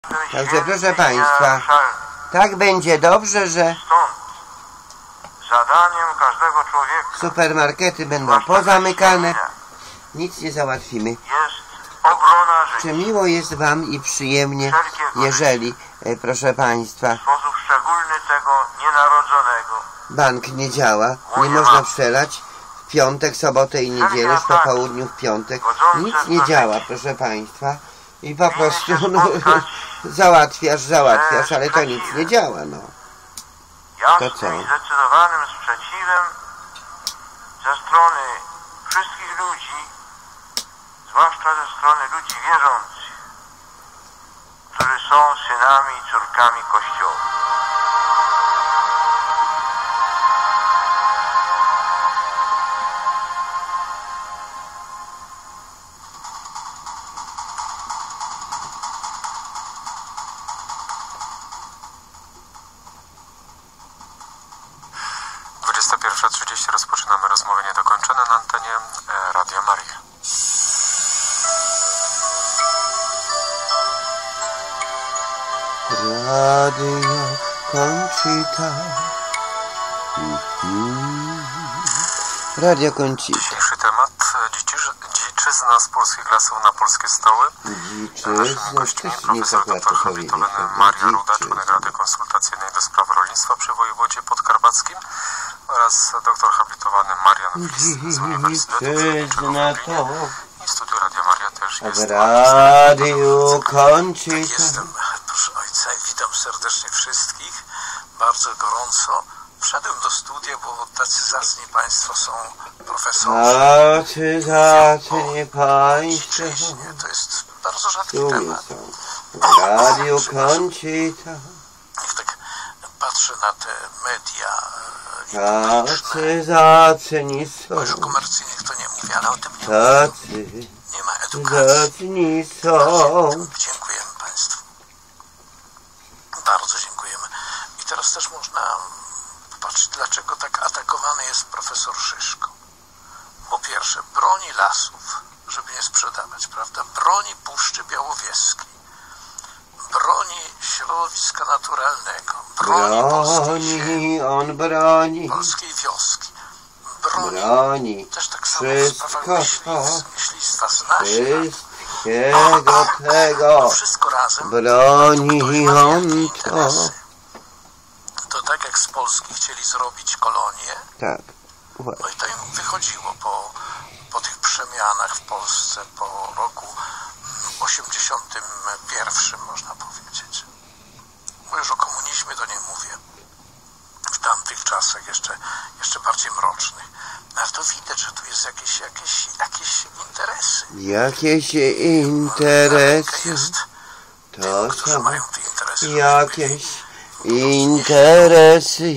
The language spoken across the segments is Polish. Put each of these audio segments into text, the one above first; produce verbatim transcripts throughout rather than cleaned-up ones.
Także proszę Państwa, tak będzie dobrze, że zadaniem każdego człowieka, supermarkety będą pozamykane, nic nie załatwimy. jest obrona życia. Czy miło jest Wam i przyjemnie, jeżeli, e, proszę Państwa, W sposób szczególny tego nienarodzonego. bank nie działa, nie można strzelać w piątek, sobotę i niedzielę, w popołudniu w piątek, nic nie działa, proszę Państwa, i po prostu no, załatwiasz, załatwiasz, ale to nic nie działa, no. Jasnym i zdecydowanym sprzeciwem ze strony wszystkich ludzi, zwłaszcza ze strony ludzi wierzących, którzy są synami i córkami Kościoła. dwudziesta pierwsza trzydzieści rozpoczynamy rozmowę niedokończone na antenie Radia Maria. Radio Conchita. Mm-hmm. Radio Conchita. Dzisiejszy temat dziczyz, dziczyzna z polskich lasów na polskie stoły. Naszymi gośćmi profesor doktor habilitowany Maria Ruda, członek Rady Konsultacyjnej do Spraw Rolnictwa przy Wojewodzie Podkarpackim oraz doktor habilitowany Marian Flis z Uniwersytetu Przyrodniczego i studio Radia Maria też jest. Radio Conchita. Jestem, proszę ojca, i witam serdecznie wszystkich. Bardzo gorąco. Wszedłem do studia, bo tacy zacni państwo są profesorzy. Tacy zacni państwo. Przyjście, to jest bardzo rzadki Tu temat. są. Radio Conchita. Jak tak patrzę na te media Tacy zacni są. już o komercyjnych to nie mówię, ale o tym nie Tacy mówię. Nie ma edukacji. zacni są. Dziękujemy państwu. Bardzo dziękujemy. I teraz też można popatrzeć, dlaczego tak atakowany jest profesor Szyszko. Po pierwsze, broni lasów, żeby nie sprzedawać, prawda? Broni Puszczy Białowieskiej. Broni środowiska naturalnego. Broni, polskiej ziemi, on broni, polskiej wioski. Broni, broni też tak samo w sprawach wszystko, myśliwstwa, myśliwstwa z naszych. wszystkiego tego, Wszystko razem. broni on to. To tak jak z Polski chcieli zrobić kolonię, Tak, no i to im wychodziło po, po tych przemianach w Polsce po roku osiemdziesiątym pierwszym, można powiedzieć. Bo już o komunizmie to nie mówię. W tamtych czasach jeszcze, jeszcze bardziej mrocznych. Ale to widać, że tu jest jakieś, jakieś, jakieś interesy. jakieś interesy, Jest to tym, którzy są mają te interesy. jakieś interesy.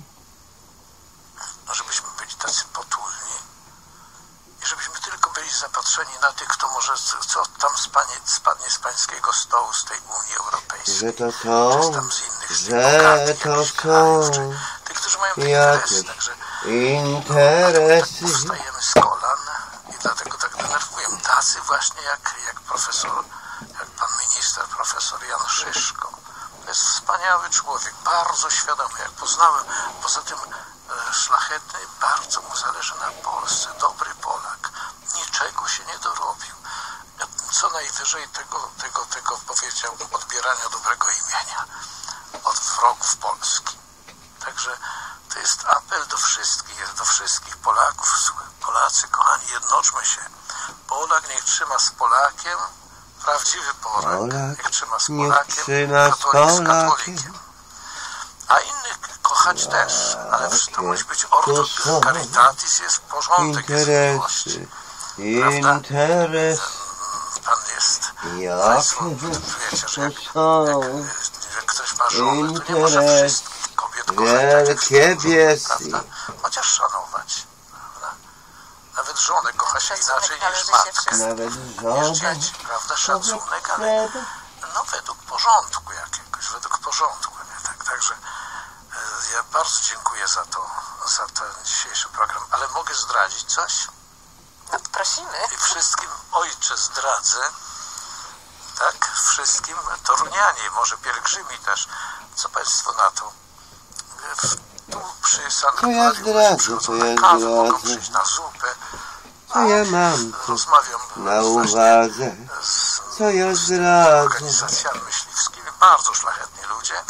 No, żebyśmy byli tacy potulni i żebyśmy tylko byli zapatrzeni na tych, kto może, co tam spadnie, spadnie z pańskiego stołu, z tej Unii Europejskiej. Że to są, Czy tam z innych, z tych że bogatych to jakichś krajów, są czy tych, którzy mają te jakieś interesy. Także interesy. wstajemy z kolan i dlatego tak denerwują. Tacy właśnie jak, jak profesor, jak pan minister, profesor Jan Szyszko. To jest wspaniały człowiek, bardzo świadomy, jak poznałem. Poza tym e, szlachetny, bardzo mu zależy na Polsce, dobry Polak. Niczego się nie dorobił. Co najwyżej tego, tego, tego powiedział, odbierania dobrego imienia od wrogów Polski. Także to jest apel do wszystkich, do wszystkich Polaków. Polacy, kochani, jednoczmy się. Polak niech trzyma z Polakiem, prawdziwy Polak, Polak niech trzyma z niech Polakiem, trzyma z katolik z Polakiem. katolikiem. A innych kochać też, ale to musi być ortodoks, caritatis, jest porządek, jest miłość. Interesy, interesy. Pan jest, Jakie państwo wiecie, że jak, są jak, jak ktoś ma żonę, to nie może wszystkich kobiet kochać, tak jak wielkie swą biesy. żonę, prawda? Chociaż szanować, prawda? Nawet żonę kocha się inaczej niż matkę, Nawet niż żona, dzieci, prawda? Szacunek, ale no według porządku jakiegoś, według porządku, nie? Tak, także e, ja bardzo dziękuję za to, za ten dzisiejszy program, ale mogę zdradzić coś? No, prosimy. I wszystkim ojcze zdradzę, tak, wszystkim torunianie, może pielgrzymi też. Co Państwo na to? Tu przy To ja zdradzę, przychodzą to ja na kawę, mogą zdradzę. przyjść na zupę. Co ja mam tu Rozmawiam na właśnie uwadze? z Co ja zdradzę? organizacjami myśliwskimi, bardzo szlachetni ludzie.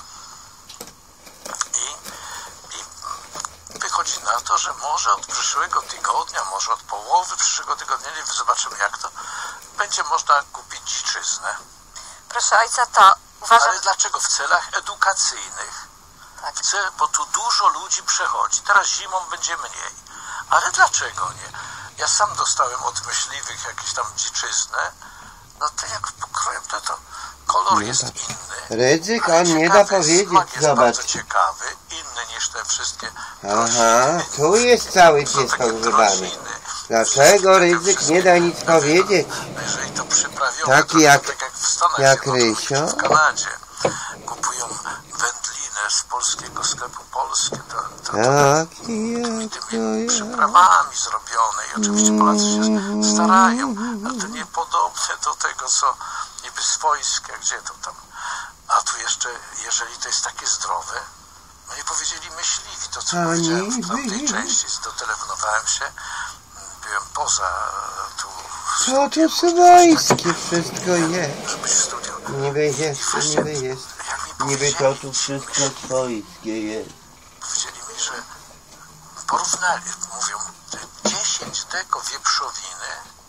I, I wychodzi na to, że może od przyszłego tygodnia, może od połowy przyszłego tygodnia, nie wiem, zobaczymy jak to, będzie można kupić dziczyznę. Proszę ojca, to uważam... Ale dlaczego? W celach edukacyjnych. Tak. Chcę, bo tu dużo ludzi przechodzi. Teraz zimą będzie mniej. Ale dlaczego nie? Ja sam dostałem od myśliwych jakieś tam dziczyznę. No to jak pokroję, to, to kolor Nie jest tak. inny. Ryzyk, ale on nie ciekawy, da powiedzieć, smak jest zobacz. bardzo ciekawy, inny niż te wszystkie Aha, tu jest cały są pies takie pogrzebany. droziny. Dlaczego Ryzyk nie da nic powiedzieć? Jeżeli to przyprawione, Taki to jak- tak jak w Stanach jak Zjednoczonych Rysio? czy w Kanadzie kupują wędlinę z polskiego sklepu Polskie, to, to, to Taki jak to tymi ja. przyprawami zrobione i oczywiście Polacy się starają, ale to niepodobne do tego, co niby swojskie, gdzie to tam. A tu jeszcze, jeżeli to jest takie zdrowe, no nie powiedzieli myśliwi, to co Oni powiedziałem w tamtej byli. części, dotelefonowałem się, byłem poza tu Co tu swojskie wszystko jest? żebyś w studiu. Niby jest, niby jest. Jak mi Niby to powiedzieli, tu wszystko swojskie jest. powiedzieli mi, że porównali, mówią, dziesięć deko wieprzowiny,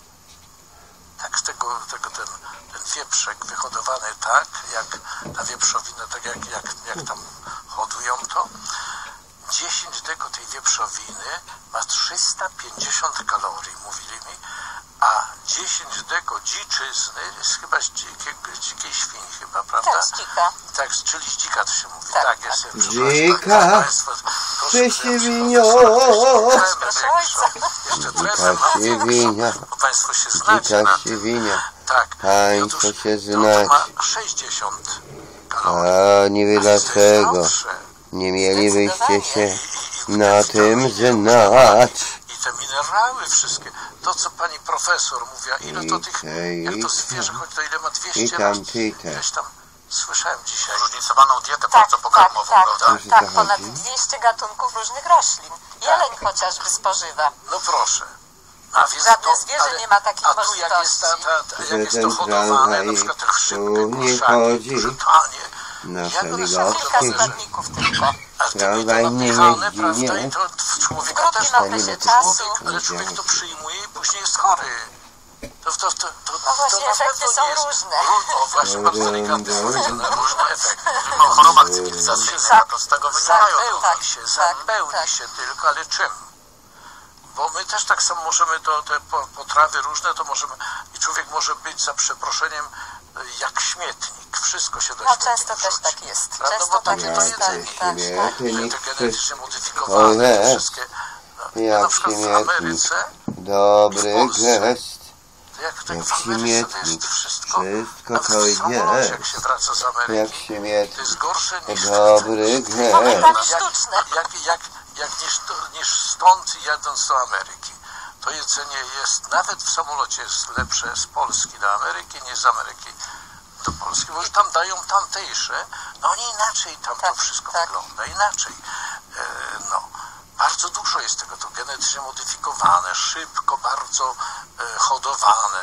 tak z tego, tego ten, ten wieprzek wyhodowany tak, jak ta wieprzowina, tak jak, jak, jak tam hodują to, dziesięć deko tej wieprzowiny ma trzysta pięćdziesiąt kalorii, mówili mi, a dziesięć deko dziczyzny jest chyba z dzikiej, dzikiej świni chyba, prawda? Tak, z dzika. Tak, czyli z dzika to się mówi. Tak, Tak, tak. jest. Dzika, Przesiewinia. Proszę ojca. Jeszcze tremę Dzika mam siewinia. większą, bo Państwo się znacie Dzika na tym. siewinia. Tak. Państwo Otóż się to, to ma znacie. sześćdziesiąt kalorii. A nie wie A to jest dlaczego. zdrowsze. Nie mielibyście się I- i- i na te tym witaminy, znać. I te minerały wszystkie. To, co pani profesor mówiła, ile to tych, jak to zwierzę, choć to ile ma dwieście I tam, lat. i tam. Ileś tam słyszałem dzisiaj. Zróżnicowaną dietę Tak, bardzo tak, pokarmową, tak, prawda? Proszę, tak, co ponad chodzi? dwieście gatunków różnych roślin. Jeleń chociażby spożywa. No proszę. A więc Żadne to, zwierzę ale- nie ma takich a tu jak jest, ta, możliwości. ta, ta, Że jak jest to ten hodowane, tramwaj na przykład te tu chrzybkie nie kurczaki, chodzi. brzytanie, Na jak one są Soligowskiej. Kilka wyglądają? składników tylko. A to Tramwaj to nie napychane, jeździ, prawda, nie. i to w człowieka W też krótkim nie okresie ma czasu. człowiek, ale człowiek to przyjmuje i później jest chory. To, to, to, to, No właśnie, to na efekty pewno są nie jest. różne. Ró- O, właśnie, bardzo delikatnie powiedziane, różne efekty. Mówimy o chorobach cywilizacyjnych, Tak. to z tego wynikają. Tak. Zapełni się, tak, zapełni tak. się tylko, ale czym? Bo my też tak samo możemy, to, te po- potrawy różne, to możemy, i człowiek może być za przeproszeniem jak śmietnik. Wszystko się do No śmietnika często też wrzuci. tak jest. Prawda? Często Bo tak takie to jest, tak, jedzenie. tak, tak. Śmietnik, Te coś- genetycznie modyfikowane, Ojej. wszystkie. No, Jak na przykład w śmietnik. Ameryce, Dobry I w Polsce. gest. jak tak Jak w Ameryce to śmietnik. jest wszystko, Wszystko nawet to w samolocie, jest. jak się wraca z Jak Ameryki, to śmietnik. jest gorsze niż Dobry Momentami gest. sztuczne. jak, jak, jak niż, niż stąd jadąc do Ameryki. To jedzenie jest, nawet w samolocie jest lepsze z Polski do Ameryki niż z Ameryki do Polski, bo już tam dają tamtejsze, no oni inaczej tam Tak, to wszystko tak. wygląda, inaczej. E, no, bardzo dużo jest tego, to genetycznie modyfikowane, szybko, bardzo e, hodowane,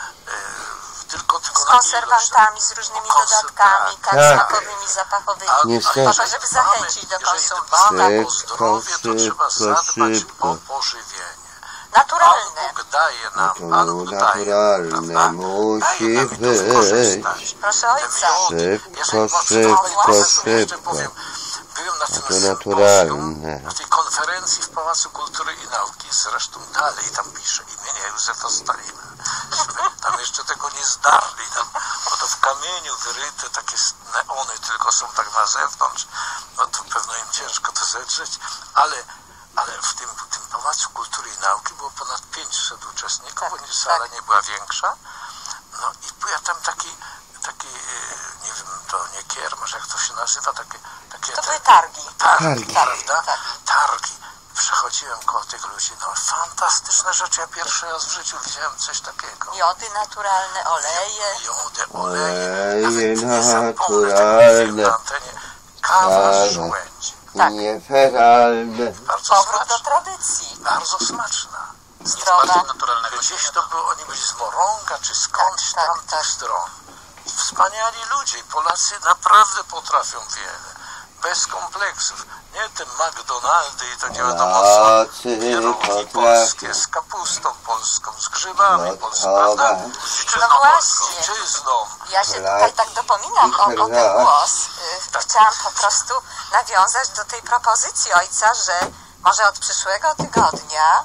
e, tylko, tylko Z na ilość. konserwantami, z różnymi Konser- dodatkami, tak, tak. smakowymi, zapachowymi. A- Niestety. Po to, żeby zachęcić do Jeżeli konsumpcji. dbamy o Szybko, zdrowie, to trzeba szybko, zadbać szybko. o pożywienie. Naturalne. Pan Bóg daje nam, To Pan Bóg daje, naturalne prawda? musi Daje nam i to być. wykorzystać. Proszę Te ojca. miody. Szybko, Jeżeli masz szybko, pani profesor, jeszcze szybko. powiem, byłem na tym to sympozjum, naturalne. na tej konferencji w Pałacu Kultury i Nauki, zresztą dalej tam pisze imienia Józefa Stalina. Tam jeszcze tego nie zdarli, tam, bo to w kamieniu wyryte takie neony tylko są tak na zewnątrz, no to pewno im ciężko to zedrzeć, ale, ale w tym, w tym Pałacu Kultury i Nauki było ponad pięćset uczestników, Tak, bo nie, sala tak. nie była większa, no i ja tam taki, taki, e, nie wiem, to nie kiermasz, jak to się nazywa, takie, takie To te- były targi. targi, Targi. prawda? Tak. Targi. przechodziłem koło tych ludzi, no fantastyczne rzeczy. Ja pierwszy raz w życiu widziałem coś takiego. Jody naturalne, oleje. Jody, oleje, Oleje nawet nie zapomnę tego naturalne. na antenie. Kawa z żołędzi. Tak. Nieferalne. Bardzo Powrót do smaczna. tradycji. Bardzo smaczna. Zdrowa. naturalnego Gdzieś to było, oni byli z Morąga, czy skądś Tak, tak, tam tak. tych stron. I wspaniali ludzie. Polacy naprawdę potrafią wiele. Bez kompleksów. Nie te McDonaldy i to nie wiadomo co. Polacy Pierogi potrafią. polskie z kapustą polską, z grzybami polską, Gotowa. prawda? No właśnie. Dziczyzną. Ja się tutaj tak dopominam o, o ten głos. Y, Chciałam po prostu nawiązać do tej propozycji ojca, że może od przyszłego tygodnia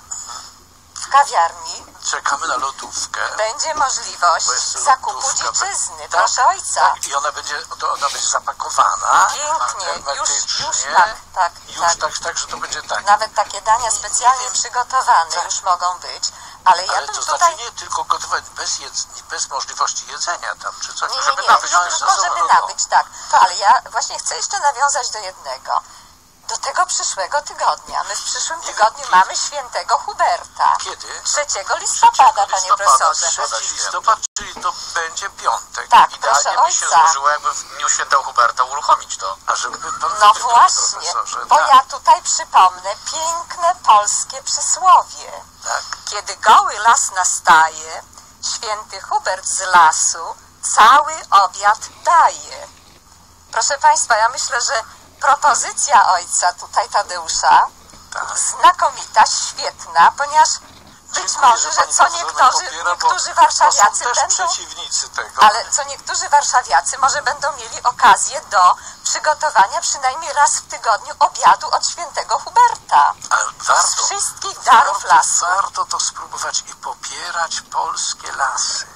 w kawiarni Czekamy na lodówkę. będzie możliwość Bo jest zakupu lodówka. dziczyzny. Tak, Proszę ojca. Tak, i ona będzie, to ona będzie zapakowana. Pięknie. Już, hermetycznie. już tak, tak, Już tak. tak, tak, że to będzie tak. Nawet takie dania specjalnie wiem. przygotowane Tak. już mogą być. Ale ja Ale bym to tutaj... znaczy nie tylko gotować bez, jedz, bez możliwości jedzenia tam, czy coś, Nie, nie, żeby nie, nabyć no, też tylko ze żeby sobą. nabyć, tak. Ale ja właśnie chcę jeszcze nawiązać do jednego. Do tego przyszłego tygodnia. My w przyszłym tygodniu mamy świętego Huberta. Kiedy? trzeciego listopada, panie profesorze. trzeci listopad, czyli to będzie piątek. Tak, Idealnie proszę by się ojca. złożyło, jakby w Dniu Świętego Huberta uruchomić to. A żeby pan No panie właśnie, profesorze, bo tak, ja tutaj przypomnę piękne polskie przysłowie. tak. Kiedy goły las nastaje, święty Hubert z lasu cały obiad daje. Proszę państwa, ja myślę, że propozycja ojca tutaj Tadeusza Tak. znakomita, świetna, ponieważ być Dziękuję, może, że pani co profesor niektórzy, popiera, bo niektórzy To warszawiacy są też będą, przeciwnicy tego. ale co niektórzy warszawiacy może będą mieli okazję do przygotowania przynajmniej raz w tygodniu obiadu od świętego Huberta. Ale Z warto, wszystkich darów warto, lasu. warto to spróbować i popierać polskie lasy.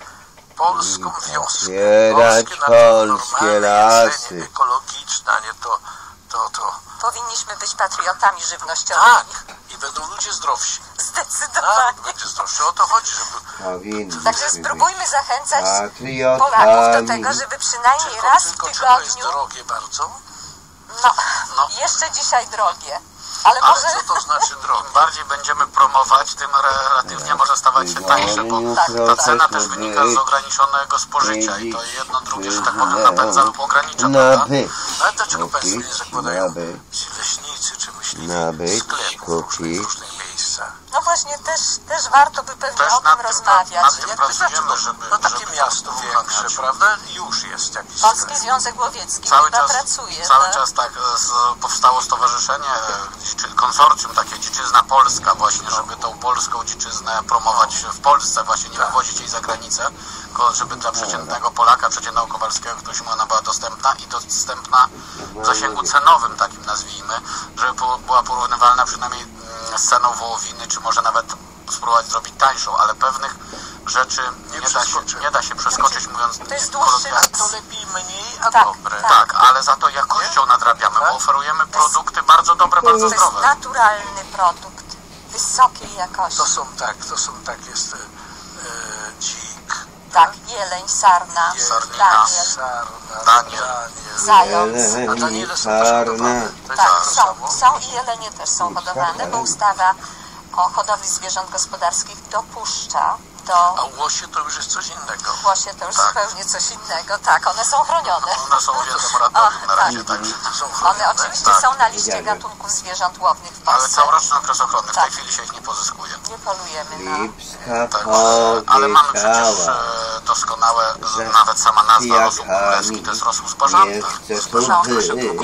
Polską wioskę. popierać Polskie, na- polskie normalne lasy. jedzenie ekologiczne, a nie to, to, to. Powinniśmy być patriotami żywnościowymi. Tak. I będą ludzie zdrowsi. Zdecydowanie. Tak, będzie zdrowszy. O to chodzi, żeby... Powinniśmy Także być spróbujmy zachęcać patriotami. Polaków do tego, żeby przynajmniej Tylko, raz w tylko czy to jest tygodniu, drogie bardzo? no, No. jeszcze dzisiaj drogie, ale Ale może co to znaczy drogie? Im bardziej będziemy promować, tym relatywnie może stawać się tańsze, bo Tak, ta cena też wynika z ograniczonego spożycia i to jedno drugie, że tak powiem, napędza lub ogranicza, prawda? Nabyć, Ale dlaczego państwo nie kupić, zakładają nabyć, ci leśnicy czy myśliwi nabyć, sklepów w różnych, kupić. w różnych miejscach? no właśnie też, też warto by pewnie Też o nad tym tym rozmawiać. nad tym Jak wystarczy, pracujemy, no, żeby- no takie żeby miasto to większe, uruchamiać. prawda? Już jest jakiś Polski sklep. Związek Łowiecki Cały chyba czas, pracuje. cały tak? czas tak e, z, powstało stowarzyszenie, e, czyli konsorcjum takie Dziczyzna Polska właśnie, żeby tą polską dziczyznę promować w Polsce, właśnie nie wywozić jej za granicę, tylko żeby dla przeciętnego Polaka, przeciętnego Kowalskiego, ktoś mu ona była dostępna i dostępna w zasięgu cenowym takim nazwijmy, żeby po- była porównywalna przynajmniej mm, z ceną wołowiny, czy może nawet spróbować zrobić tańszą, ale pewnych rzeczy nie, da się, przeskoczymy. nie da się przeskoczyć, mówiąc To jest dłuższy kolokwialnie. czas. To lepiej mniej, a Tak, dobre. tak. Tak, ale za to jakością nadrabiamy, bo oferujemy produkty bardzo dobre, bardzo To jest zdrowe. naturalny produkt wysokiej jakości. To są tak, to są tak, jest e, e, dzik, Tak, jeleń, sarna, jest Sarnina. daniel. sarna, Daniel. Zając. A Jeleń, Daniele są sarna. też hodowane. To jest Tak, to są, samo? są i jelenie też są hodowane, bo ustawa o hodowli zwierząt gospodarskich dopuszcza do A łosie to już jest coś innego. Łosie to już Tak. zupełnie coś innego. Tak, one są chronione. One są objęte moratorium na O, razie, tak. także. To są One chronione. oczywiście Tak. są na liście Widziałem. gatunków zwierząt łownych w Ale Polsce. całoroczny okres ochrony, w Tak. tej chwili się ich nie pozyskuje. Nie polujemy na... Lipska Tak, ale mamy przecież powiedziała, e, doskonałe, z, nawet sama nazwa rosół królewski to jest rosół z bażanta. nie chcę tu No. być.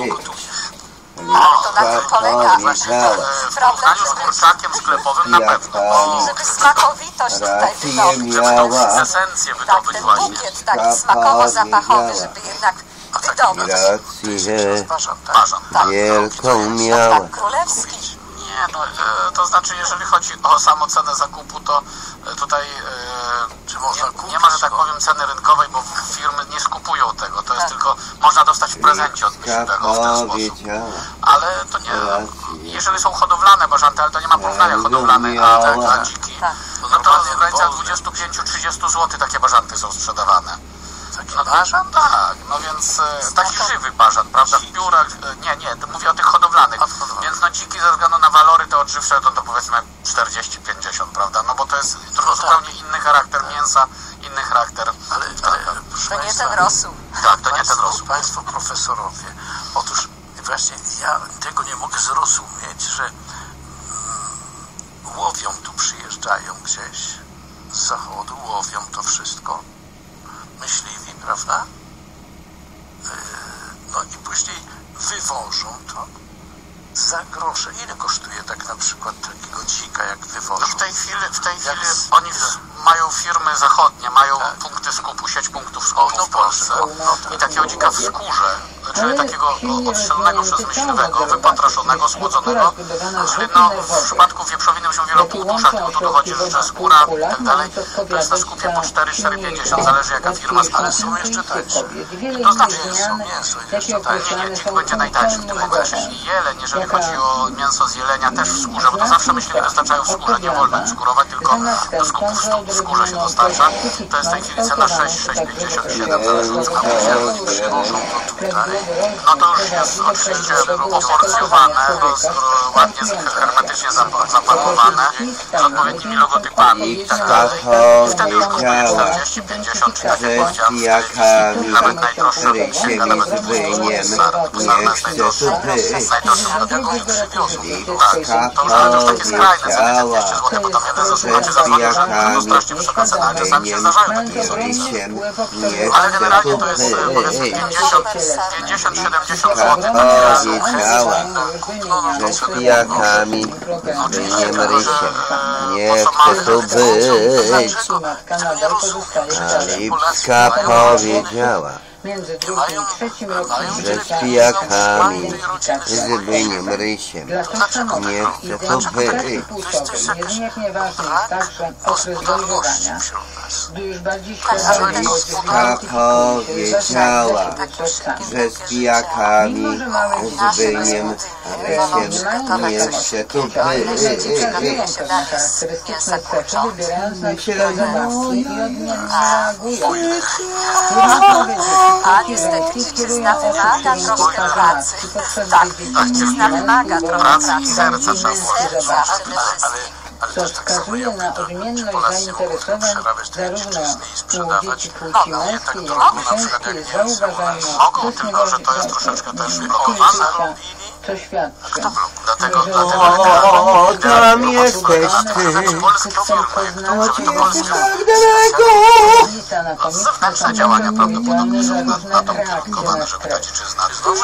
Ale to na tym polega. powiedziała. E, W Problem, porównaniu z żeby- kurczakiem sklepowym na pewno, bo Żeby smakowitość tutaj Rację wydobyć. żeby tą miała. esencję Tak, wydobyć ten właśnie. bukiet taki smakowo-zapachowy, żeby jednak wydobyć. Rację Zbażam, tak? Bażant, tak. wielką miała. Tak, królewski. Nie, no, e, to znaczy jeżeli chodzi o samą cenę zakupu, to e, tutaj e, Czy można nie, kupić nie ma, że tak to? powiem, ceny rynkowej, bo firmy nie skupują tego. To jest Tak. tylko, można dostać w prezencie od Lipska myśliwego w ten sposób. powiedziała. Ale to nie, Rację. jeżeli są hodowlane bażanty, ale to nie ma porównania hodowlanych, a, tak, a dziki, Tak. no to Normalnie w granicach wolne. dwadzieścia pięć do trzydziestu złotych takie bażanty są sprzedawane. Taki No, bażant? tak, no więc e, taki żywy bażant, prawda, w piórach, e, nie, nie, to mówię o tych hodowlanych, Od hodowlanych. więc no dziki ze względu na walory te odżywcze, to, to powiedzmy czterdzieści pięćdziesiąt, prawda? No bo to jest trochę No tak. zupełnie inny charakter mięsa, inny charakter. Ale, ale proszę To nie państwa, ten rosół. Tak, to nie ten państwo, rosół. Państwo profesorowie, otóż właśnie ja tego nie mogę zrozumieć, że mm, łowią tu, przyjeżdżają gdzieś z zachodu, łowią to wszystko, myśliwi, prawda? Yy, no i później wywożą to za grosze. Ile kosztuje tak na przykład takiego dzika, jak wywożą? No w tej chwili, w tej Jak chwili z- oni w, mają firmy zachodnie, mają Tak. punkty skupu, sieć punktów O, skupu no w Polsce. proszę, no tak. I takiego dzika w skórze, czyli Ale takiego silnie odstrzelonego przez rozwinięty ciąg myśliwego, obserwacji, wypatroszonego, struktura słodzonego. zbudowana z Czyli grupy no, w nerwowej. przypadku wieprzowiny byśmy mówili o Jakie półtuszach, łączą tylko tu dochodzi, ośrodki że jest wodna góra i półkula, tak dalej. mając To jest na odpowiadać skupie za po cztery cztery silniejsze, pięćdziesiąt, zależy jaka firma łatwiejsze, stanie. są jeszcze tańsze. kobiet. Wiele To znaczy, innych mięso, zmian, mięso jakie jeszcze tańsze. Nie, określane nie, są dzik będzie najtańszy, tylko funkcjami też modowe. jeleń, jeżeli Jaka- chodzi o mięso z jelenia, też w skórze, bo to zawsze myśliwi dostarczają w skórze, nie wolno im skórować, tylko do skupu w stu- w skórze się dostarcza. To jest w tej chwili cena sześć, sześć pięćdziesiąt siedem, zależy od sklepu. Przywożą to tutaj. No to już jest oczywiście poporcjowane, roz, ładnie hermetycznie zap- zapakowane, z odpowiednimi logotypami i tak dalej. I wtedy już kosztuje powiedziała, czterdzieści, pięćdziesiąt, czy tak jak że powiedziałem, z pijakami nawet najdroższe rysiem nawet i zbyniem nie chce tu być. najdroższe lotego nie przywiozą. Tak, to już, Lipka ale to już takie skrajne ceny, powiedziała, dwieście złotych, bo tam jeden że zasuwacie z za dwa duże, to pijakami strasznie wysoka cena, ale czasami się zdarzają takie ryniem sobie. rysiem nie Ale chce generalnie tu to jest być. powiedzmy pięćdziesiąt, pięćdziesiąt, siedemdziesiąt Lipka złotych. powiedziała, że z pijakami ryniem rysiem nie chce tu być. A Lipka powiedziała, Między drugim i trzecim rokiem że życia z pijakami zbyniem rysiem nie chce tu być. płciowej. Niezmiernie ważny jest także okres dojrzewania, gdy już bardziej ale świadomie też Lipka powiedziała, że z pijakami zbyniem rysiem nie chce tu być. Przekazują pewne charakterystyczne cechy, wybierając na przykład zabawki i odmiennie reagują. Trudno powiedzieć, A niestety dziczyzna wymaga trochę pracy. Tak, dziczyzna wymaga trochę Pracy pracy. i serca trzeba Serca przede Ale, wszystkim. ale co też tak samo wskazuje jak na to, odmienność czy Polacy zainteresowań mogą przerabiać te zarówno dziczyzny i u sprzedawać? dzieci płci Mogą, męskiej, tak jak drogo, i na przykład żeńskiej jak jest Niemcy zauważalna Mogą, tylko że to jest troszeczkę też wychowane. co świadczy, Dlatego, że dlatego O, tam jesteś ty, system poznawczy żeby Polska jest daleko. różnica na zewnętrzne działania prawdopodobnie są na, na to reakcje ukierunkowane, na żeby ta stres. dziczyzna znów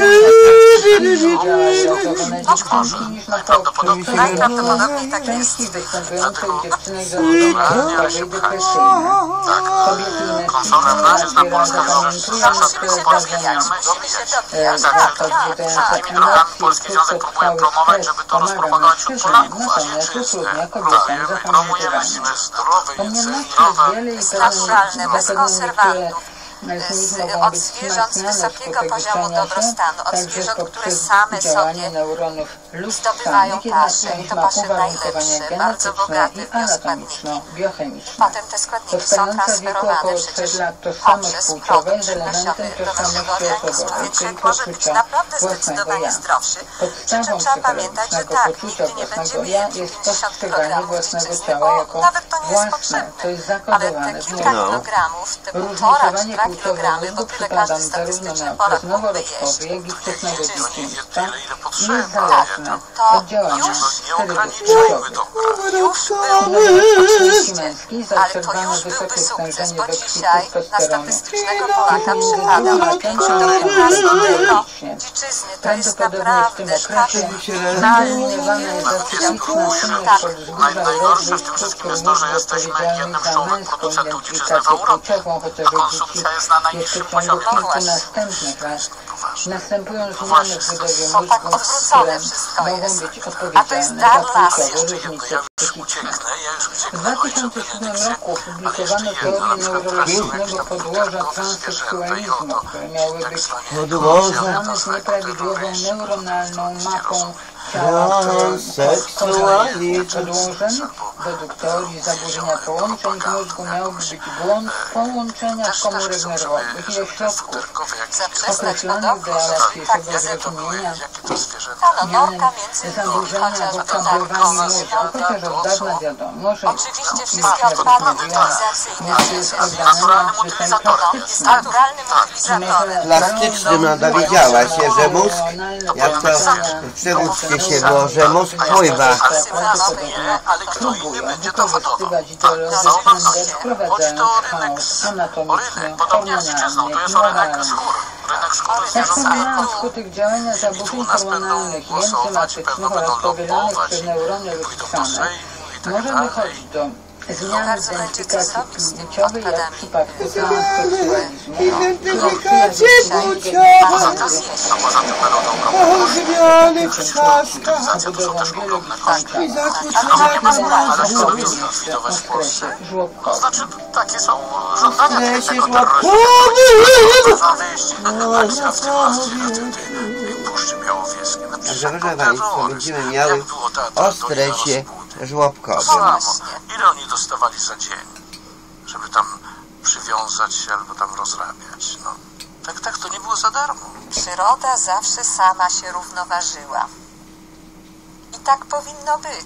Najprawdopodobniej Najprawdopodobniej tak jest. częściej występujące u dziewczynek zawodowej depresyjne. Kobiety i konsolem na dziczyzna polska No musimy się dobijać, musimy się dobijać. Tak, tak, tak. Takimi drogami Polski Związek próbuje promować, żeby to rozpropagować wśród Polaków, a utrudnia kobietom promujemy, zapamiętywanie. jedzenie zdrowe, Pomnialności jedzenie jest zdrowe. wiele i Naturalne, bez pewne konserwantów. z, od zwierząt z wysokiego poziomu dobrostanu, od zwierząt, które same sobie zdobywają paszę, i to pasze najlepsze, bardzo bogate w bioskładniki. Potem te składniki są transferowane przecież poprzez produkt żywnościowy do naszego organizmu, więc człowiek może być naprawdę zdecydowanie zdrowszy. Przy czym trzeba pamiętać, że tak, nigdy nie będziemy jedli pięćdziesiąt kilogramów dziczyzny, bo nawet to nie jest potrzebne. Ale te kilka No. kilogramów, te półtora czy dwa kilogramy, bo tyle każdy statystyczny Polak mógłby jeść, dziczyzny, niezależne od działania ograniczajmy to. już był, ale to już byłby sukces, bo dzisiaj na statystycznego Polaka przypada od pięciu do piętnastu kilo dziczyzny. To jest naprawdę tak minimalnie, tak. Naj, najgorsze w tym wszystkim jest to, że jesteśmy jednym z czołowych producentów dziczyzny w Europie, a konsumpcja jest na najniższym poziomie. No właśnie. następnych lat następują zmiany właśnie, w budowie to tak mózgu, odwrócone które wszystko mogą jest. być A to jest odpowiedzialne dar za lasu. płciowe Jeszcze jedno, różnice ja już psychiczne. ucieknę, ja już W ucieknę, dwa ojcze tysiące siódmym Benedykcie, roku ale publikowano jeszcze jedno, teorię na przykład neurologicznego pracujemy podłoża tam transseksualizmu, zwierzęta, które miały tak być zwane Podłoża. związane z nieprawidłową neuronalną mapą ciała Seksualizm. odłożonych według teorii zaburzenia połączeń w mózgu miałby być błąd połączenia komórek nerwowych i ośrodków określonych dla łatwiejszego zrozumienia mianem zaburzenia w okrąglowaniu mózgu, chociaż od dawna wiadomo, że Oczywiście wszystkie odpady mobilizacyjne jest organem nadzwyczajnie plastycznym. Plastycznym, no dowiedziała się, że mózg, jak to przewódźcie się było, że mózg pływa. ale kto inny będzie to wykorzystywać ideologię gender, wprowadzając chaos anatomiczny, hormonalny i moralny. Jak wspominałam, wskutek działania zaburzeń hormonalnych i enzymatycznych oraz powielanych przez neurony rozsiane może dochodzić do zmiany identyfikacji płciowej, jak w przypadku transseksualizmu, Identyfikację płciową. O, zmiany w trzaskach. budową biologiczną I zakłócenia żłobkowych. Znaczy, takie są żądania w stresie żłobkowych. Puszczy Białowieskiej. Także proszę Państwa, będziemy miały o stresie żłobkowym. Ile oni dostawali za dzień, żeby tam przywiązać się albo tam rozrabiać? No, tak, tak, to nie było za darmo. Przyroda zawsze sama się równoważyła. I tak powinno być.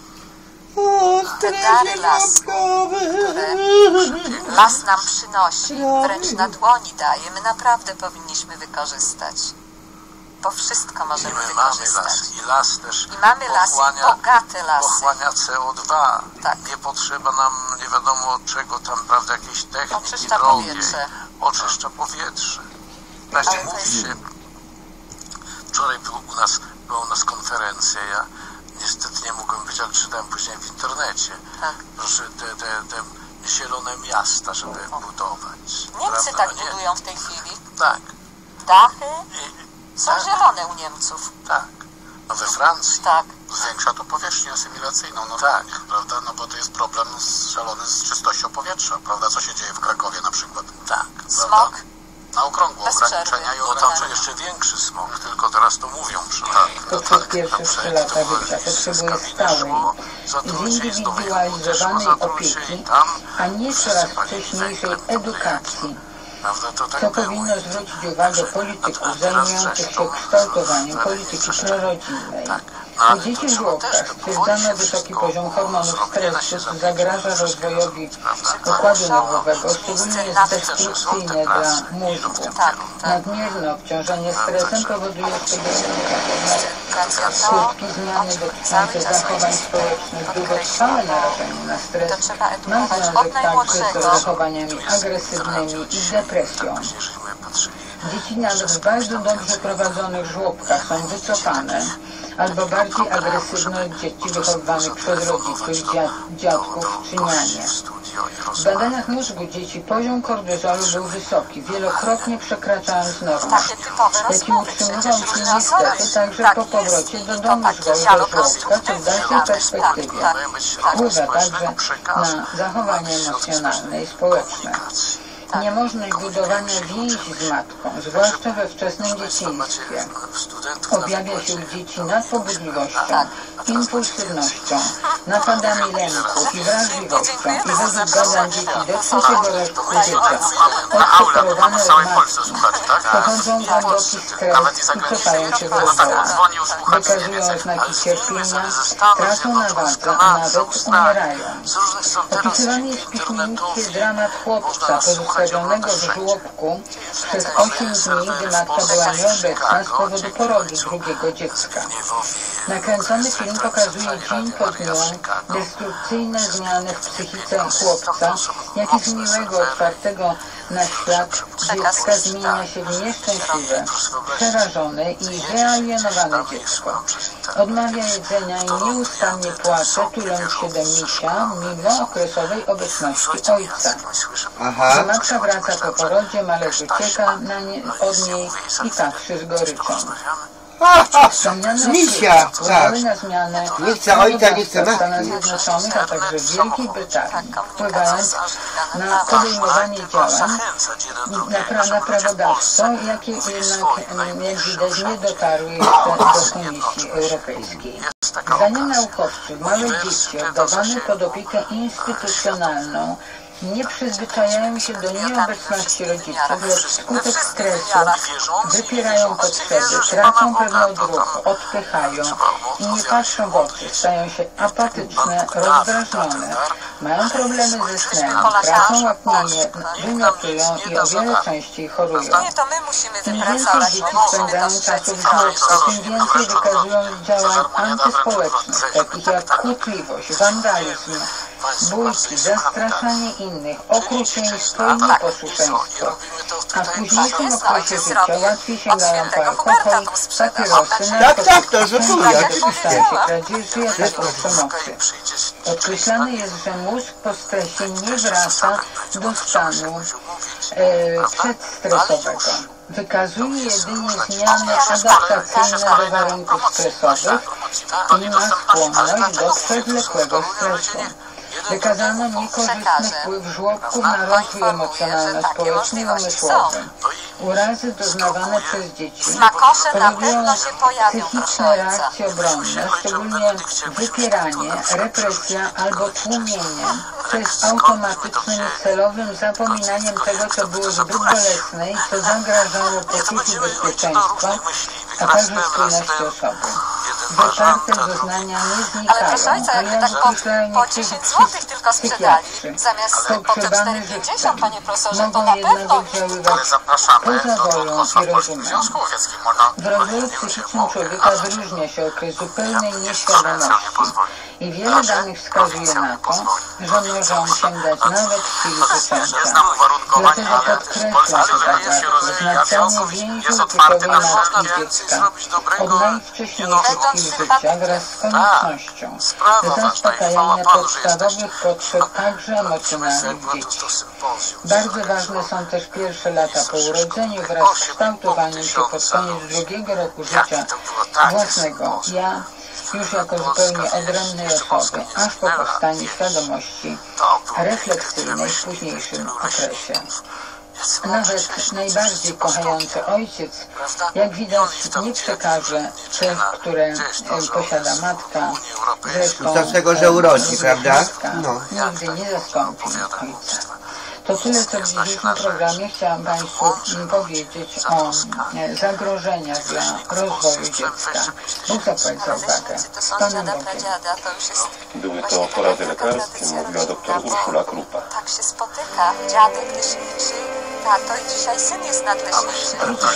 O Te dary stresie lasu, żłobkowym. które las nam przynosi, wręcz na dłoni daje, my naprawdę powinniśmy wykorzystać. Bo wszystko I możemy my mamy wykorzystać. las. I las też I mamy lasy, pochłania, bogate lasy. pochłania C O dwa. Tak. Nie potrzeba nam nie wiadomo od czego tam, prawda, jakiejś techniki Oczyszcza drogiej. powietrze. Oczyszcza powietrze. Właśnie Ale to mówi jest- się, wczoraj był u nas, była u nas konferencja, ja niestety nie mogłem być, ale czytałem później w internecie, Tak. że te, te, te zielone miasta, żeby budować. Niemcy prawda? tak No nie- budują w tej chwili. Tak. Dachy I, są tak, zielone u Niemców. tak. No we Francji. Tak. Zwiększa to powierzchnię asymilacyjną, no Tak. prawda? No bo to jest problem szalony z czystością powietrza, prawda? Co się dzieje w Krakowie na przykład? Tak. Smog. Na okrągło Bez ograniczenia i przerwy. No tam ograniczenia. jeszcze większy smog, tylko teraz to mówią przy To przez pierwsze trzy lata życia potrzebuje stałej, zindywidualizowanej opieki, a nie coraz wcześniejszej edukacji, Prawda, to tak co było. powinno zwrócić uwagę polityków zajmujących się kształtowaniem polityki prorodzinnej. U dzieci w żłobkach stwierdzano wysoki poziom hormonów stresu, co zagraża rozwojowi układu nerwowego, szczególnie jest destrukcyjne dla mózgu. Tak, tak. Nadmierne obciążenie stresem powoduje Edukacja to skutki zmiany dotyczące zachowań społecznych, długotrwałe narażenie na stres To trzeba ma edukować związek od także z najmłodszego. zachowaniami agresywnymi i depresją. Później żeśmy patrzyli. Dzieci nawet w bardzo dobrze prowadzonych żłobkach są wycofane albo bardziej agresywne od dzieci wychowywanych przez rodziców, dziad, dziadków czy nianie. W badaniach mózgu dzieci poziom kortyzolu był wysoki, wielokrotnie przekraczając normę. takie typowe Jaki rozmowy utrzymywał przecież się różne osoby. niestety także Tak po jest powrocie i do to domu takie szkoły zialo do żłobka, co w dalszej perspektywie tak, tak. wpływa także na zachowanie emocjonalne i społeczne. Niemożność budowania więzi z matką, zwłaszcza we wczesnym dzieciństwie, objawia się u dzieci nadpobudliwością, impulsywnością, napadami lęku i wrażliwością i według badań dzieci do trzeciego roku życia odseparowane od matki pochodzą głęboki stres i cofają się do domu, wykazują znaki cierpienia, tracą na wadze, a nawet umierają. Opisywany jest w piśmiennictwie dramat chłopca pozostawionego w żłobku przez osiem dni, gdy matka była nieobecna z powodu porodu drugiego dziecka. Nakręcony film pokazuje dzień po dniu destrukcyjne zmiany w psychice chłopca, jak i z miłego, otwartego na świat dziecka zmienia się w nieszczęśliwe, przerażone i wyalienowane dziecko. Odmawia jedzenia i nieustannie płacze, tuląc się do misia, mimo okresowej obecności ojca. Aha. Gdy matka wraca po porodzie, malarz ucieka na nie, od niej i patrzy z goryczą. Ha, ha, Wspomniane misia, tak. wpływały na zmianę Nie chce ojca, nie chce w Stanach matki. Zjednoczonych, a także w Wielkiej Brytanii, wpływając na podejmowanie działań na, pra, na prawodawstwo, jakie jednak, jak widać, nie dotarły jeszcze do Komisji Europejskiej. Zdaniem naukowców małe dzieci oddawane pod opiekę instytucjonalną nie przyzwyczajają się do nieobecności rodziców, lecz wskutek stresu wypierają potrzeby, tracą pewny odruch, odpychają i nie patrzą w oczy, stają się apatyczne, rozdrażnione, mają problemy ze snem, tracą łaknienie, wymiotują i o wiele częściej chorują. Im więcej dzieci spędzają czasu w żłobku, tym więcej wykazują działań antyspołecznych, takich jak kłótliwość, wandalizm, bójki, zastraszanie innych, okrucieństwo i nieposłuszeństwo. A w późniejszym okresie życia łatwiej sięgają po alkohol, papierosy, Tak, tak, to rzutuję, oczywiście. kradzieży, a także przemocy. Podkreślane jest, że mózg po stresie nie wraca do stanu e, przedstresowego. Wykazuje jedynie zmiany adaptacyjne do warunków stresowych i ma skłonność do przewlekłego stresu. Wykazano niekorzystny wpływ żłobków na rozwój emocjonalno-społeczny i umysłowy. Urazy doznawane przez dzieci powodują psychiczne reakcje obronne, szczególnie wypieranie, represja albo tłumienie, co jest automatycznym i celowym zapominaniem tego, co było zbyt bolesne i co zagrażało poczuciu bezpieczeństwa, a także spójności osoby. Wyparte doznania nie znikają, ale jak określają niektórzy psychiatrzy, pogrzebane żywcem, mogą jednak oddziaływać poza wolą i rozumem. W rozwoju psychicznym człowieka wyróżnia się okres zupełnej nieświadomości i wiele danych wskazuje na to, że może on sięgać nawet w chwili poczęcia. Dlatego podkreśla się tak znaczenie więzi uczuciowej matki i dziecka od najwcześniejszych chwil życia wraz z koniecznością zaspokajania podstawowych potrzeb, także emocjonalnych dzieci. Bardzo ważne są też pierwsze lata po urodzeniu wraz z kształtowaniem się pod koniec drugiego roku życia własnego ja, już jako zupełnie odrębnej osoby, aż po powstanie świadomości refleksyjnej w późniejszym okresie. Nawet najbardziej kochający ojciec, jak widać, nie przekaże tych, które posiada matka, zresztą z tego, że urodzi, prawda? matka No. nigdy nie zastąpi ojca. To tyle, co w dzisiejszym programie chciałam Państwu powiedzieć o zagrożeniach dla rozwoju dziecka. Bóg zapłać za uwagę. Z Panem Bogiem. Były to porady lekarskie, mówiła doktor Urszula Krupa. Tak się spotyka. Dziadek leśniczy, tato i dzisiaj syn jest nadleśniczy.